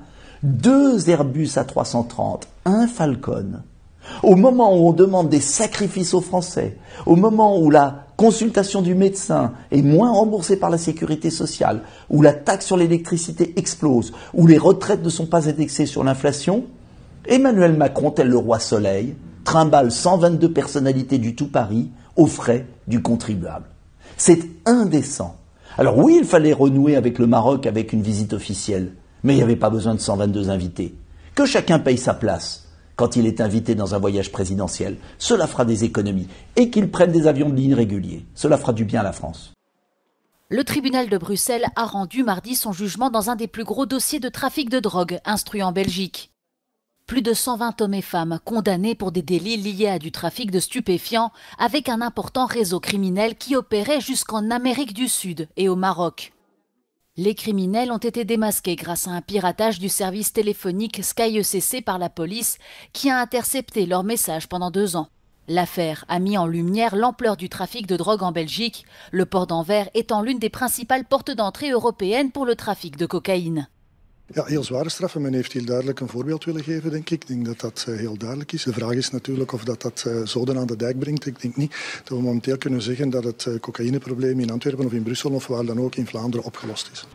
R: 2 Airbus A330, un Falcon. Au moment où on demande des sacrifices aux Français, au moment où la consultation du médecin est moins remboursée par la sécurité sociale, où la taxe sur l'électricité explose, où les retraites ne sont pas indexées sur l'inflation, Emmanuel Macron, tel le roi Soleil, trimballe 122 personnalités du tout Paris aux frais du contribuable. C'est indécent. Alors oui, il fallait renouer avec le Maroc avec une visite officielle, mais il n'y avait pas besoin de 122 invités. Que chacun paye sa place quand il est invité dans un voyage présidentiel. Cela fera des économies. Et qu'il prenne des avions de ligne réguliers. Cela fera du bien à la France.
P: Le tribunal de Bruxelles a rendu mardi son jugement dans un des plus gros dossiers de trafic de drogue instruit en Belgique. Plus de 120 hommes et femmes condamnés pour des délits liés à du trafic de stupéfiants avec un important réseau criminel qui opérait jusqu'en Amérique du Sud et au Maroc. Les criminels ont été démasqués grâce à un piratage du service téléphonique Sky ECC par la police qui a intercepté leurs messages pendant 2 ans. L'affaire a mis en lumière l'ampleur du trafic de drogue en Belgique, le port d'Anvers étant l'une des principales portes d'entrée européennes pour le trafic de cocaïne.
S: Ja, heel zware straffen. Men heeft heel duidelijk een voorbeeld willen geven, denk ik. Ik denk dat dat heel duidelijk is. De vraag is natuurlijk of dat zoden aan de dijk brengt. Ik denk niet dat we momenteel kunnen zeggen dat het cocaïneprobleem in Antwerpen of in Brussel of waar dan ook in Vlaanderen opgelost is.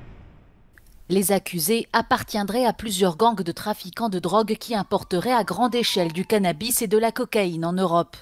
P: Les accusés appartiendraient à plusieurs gangs de trafiquants de drogue qui importeraient à grande échelle du cannabis et de la cocaïne en Europe.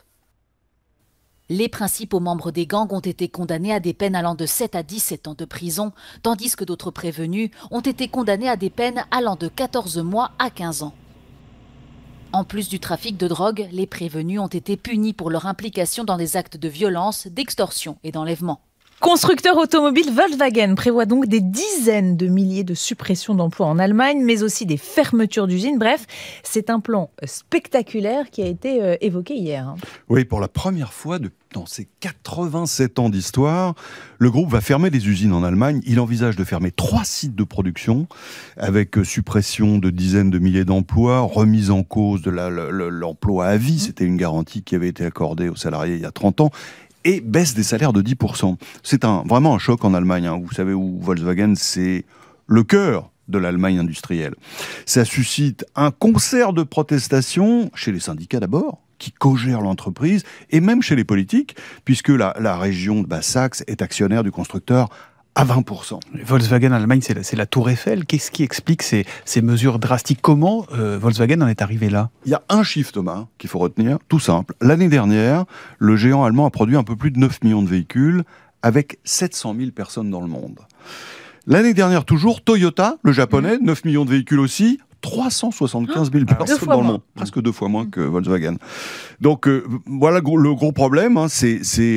P: Les principaux membres des gangs ont été condamnés à des peines allant de 7 à 17 ans de prison, tandis que d'autres prévenus ont été condamnés à des peines allant de 14 mois à 15 ans. En plus du trafic de drogue, les prévenus ont été punis pour leur implication dans des actes de violence, d'extorsion et d'enlèvement.
T: Constructeur automobile Volkswagen prévoit donc des dizaines de milliers de suppressions d'emplois en Allemagne, mais aussi des fermetures d'usines. Bref, c'est un plan spectaculaire qui a été évoqué hier.
U: Oui, pour la première fois dans ses 87 ans d'histoire, le groupe va fermer des usines en Allemagne. Il envisage de fermer 3 sites de production avec suppression de dizaines de milliers d'emplois, remise en cause de l'emploi à vie. C'était une garantie qui avait été accordée aux salariés il y a 30 ans. Et baisse des salaires de 10%. C'est vraiment un choc en Allemagne. Hein. Vous savez où Volkswagen, c'est le cœur de l'Allemagne industrielle. Ça suscite un concert de protestation chez les syndicats d'abord, qui co-gèrent l'entreprise, et même chez les politiques, puisque la région de Basse-Saxe est actionnaire du constructeur à 20%.
M: Volkswagen en Allemagne, c'est la tour Eiffel. Qu'est-ce qui explique ces mesures drastiques? Comment Volkswagen en est arrivé là?
U: Il y a un chiffre, Thomas, qu'il faut retenir, tout simple. L'année dernière, le géant allemand a produit un peu plus de 9 millions de véhicules avec 700 000 personnes dans le monde. L'année dernière, toujours, Toyota, le japonais, 9 millions de véhicules aussi, 375 000 personnes dans le monde, presque 2 fois moins que Volkswagen. Donc voilà le gros problème, hein, c'est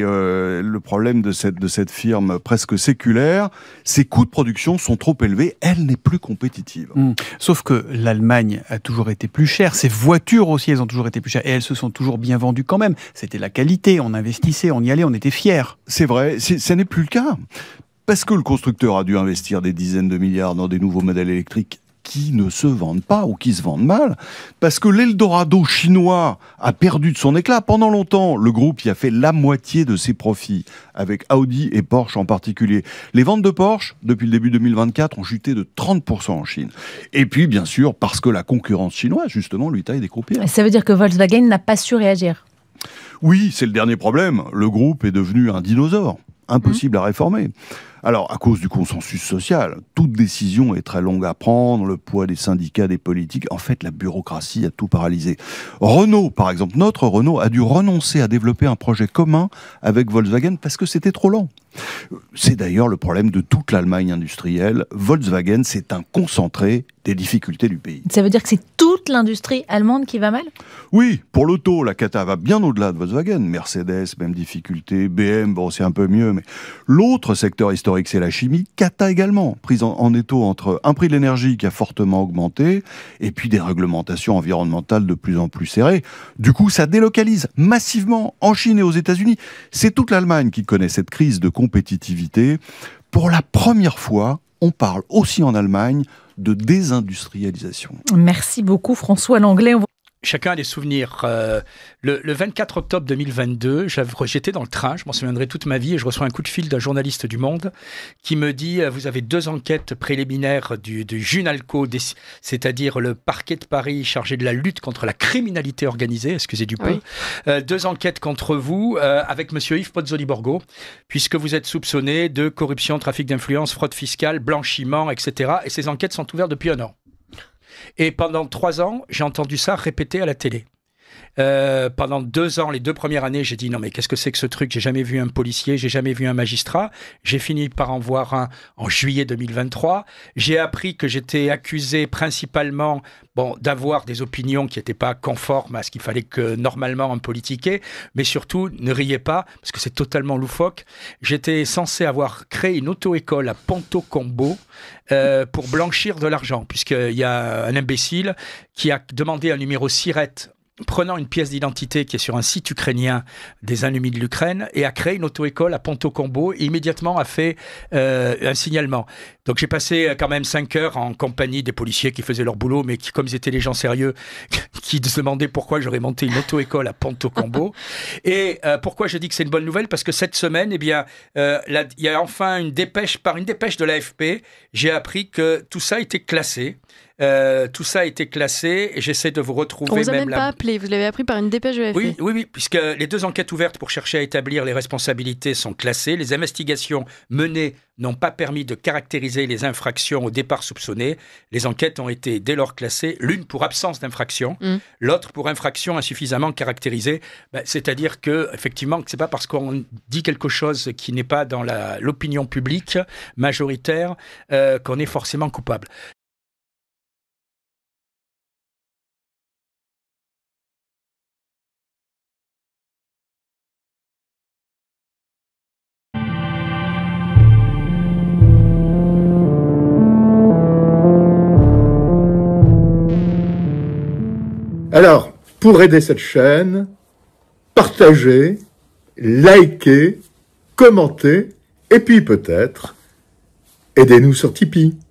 U: le problème de cette firme presque séculaire. Ses coûts de production sont trop élevés, elle n'est plus compétitive.
A: Sauf que l'Allemagne a toujours été plus chère, ses voitures aussi, elles ont toujours été plus chères, et elles se sont toujours bien vendues quand même. C'était la qualité, on investissait, on y allait, on était fiers.
U: C'est vrai, ça n'est plus le cas. Parce que le constructeur a dû investir des dizaines de milliards dans des nouveaux modèles électriques qui ne se vendent pas ou qui se vendent mal, parce que l'Eldorado chinois a perdu de son éclat. Pendant longtemps, le groupe y a fait la moitié de ses profits, avec Audi et Porsche en particulier. Les ventes de Porsche, depuis le début 2024, ont chuté de 30% en Chine. Et puis, bien sûr, parce que la concurrence chinoise, justement, lui taille des croupières.
T: Ça veut dire que Volkswagen n'a pas su réagir?
U: Oui, c'est le dernier problème. Le groupe est devenu un dinosaure, impossible à réformer. Alors, à cause du consensus social, toute décision est très longue à prendre, le poids des syndicats, des politiques, en fait, la bureaucratie a tout paralysé. Renault, par exemple, notre Renault a dû renoncer à développer un projet commun avec Volkswagen parce que c'était trop lent. C'est d'ailleurs le problème de toute l'Allemagne industrielle. Volkswagen, c'est un concentré des difficultés du pays.
T: Ça veut dire que c'est toute l'industrie allemande qui va mal?
U: Oui, pour l'auto, la cata va bien au-delà de Volkswagen. Mercedes, même difficulté. BM, bon, c'est un peu mieux, mais l'autre secteur historique, c'est la chimie. Cata également, prise en étau entre un prix de l'énergie qui a fortement augmenté et puis des réglementations environnementales de plus en plus serrées. Du coup, ça délocalise massivement en Chine et aux États-Unis. C'est toute l'Allemagne qui connaît cette crise de compétitivité. Pour la première fois, on parle aussi en Allemagne de désindustrialisation.
T: Merci beaucoup François Langlais.
C: Chacun a des souvenirs. Le 24 octobre 2022, j'étais dans le train, je m'en souviendrai toute ma vie, et je reçois un coup de fil d'un journaliste du Monde qui me dit « Vous avez 2 enquêtes préliminaires du Junalco, c'est-à-dire le parquet de Paris chargé de la lutte contre la criminalité organisée, excusez du peu, 2 enquêtes contre vous avec monsieur Yves Pozzoli-Borgo, puisque vous êtes soupçonné de corruption, trafic d'influence, fraude fiscale, blanchiment, etc. Et ces enquêtes sont ouvertes depuis 1 an. » Et pendant 3 ans, j'ai entendu ça répéter à la télé. Pendant 2 ans, les 2 premières années, j'ai dit non mais qu'est-ce que c'est que ce truc? J'ai jamais vu un policier, j'ai jamais vu un magistrat. J'ai fini par en voir un en juillet 2023. J'ai appris que j'étais accusé principalement d'avoir des opinions qui n'étaient pas conformes à ce qu'il fallait que normalement un politique ait, mais surtout ne riez pas parce que c'est totalement loufoque. J'étais censé avoir créé une auto-école à Ponto Combo pour blanchir de l'argent, puisqu'il y a un imbécile qui a demandé un numéro SIRET prenant une pièce d'identité qui est sur un site ukrainien des ennemis de l'Ukraine et a créé une auto-école à Ponto Combo et immédiatement a fait un signalement. Donc j'ai passé quand même 5 heures en compagnie des policiers qui faisaient leur boulot, mais qui, comme ils étaient des gens sérieux, qui se demandaient pourquoi j'aurais monté une auto-école à Ponto Combo. Et pourquoi je dis que c'est une bonne nouvelle? Parce que cette semaine, eh bien, il y a enfin par une dépêche de l'AFP, j'ai appris que tout ça était classé. Tout ça a été classé et j'essaie de vous retrouver.
E: On vous a même pas appelé, vous l'avez appris par une dépêche de l'AFP.
C: Oui, puisque les 2 enquêtes ouvertes pour chercher à établir les responsabilités sont classées. Les investigations menées n'ont pas permis de caractériser les infractions au départ soupçonnées. Les enquêtes ont été dès lors classées, l'une pour absence d'infraction, l'autre pour infraction insuffisamment caractérisée. C'est-à-dire que, effectivement, c'est pas parce qu'on dit quelque chose qui n'est pas dans l'opinion publique majoritaire qu'on est forcément coupable.
V: Alors, pour aider cette chaîne, partagez, likez, commentez, et puis peut-être, aidez-nous sur Tipeee.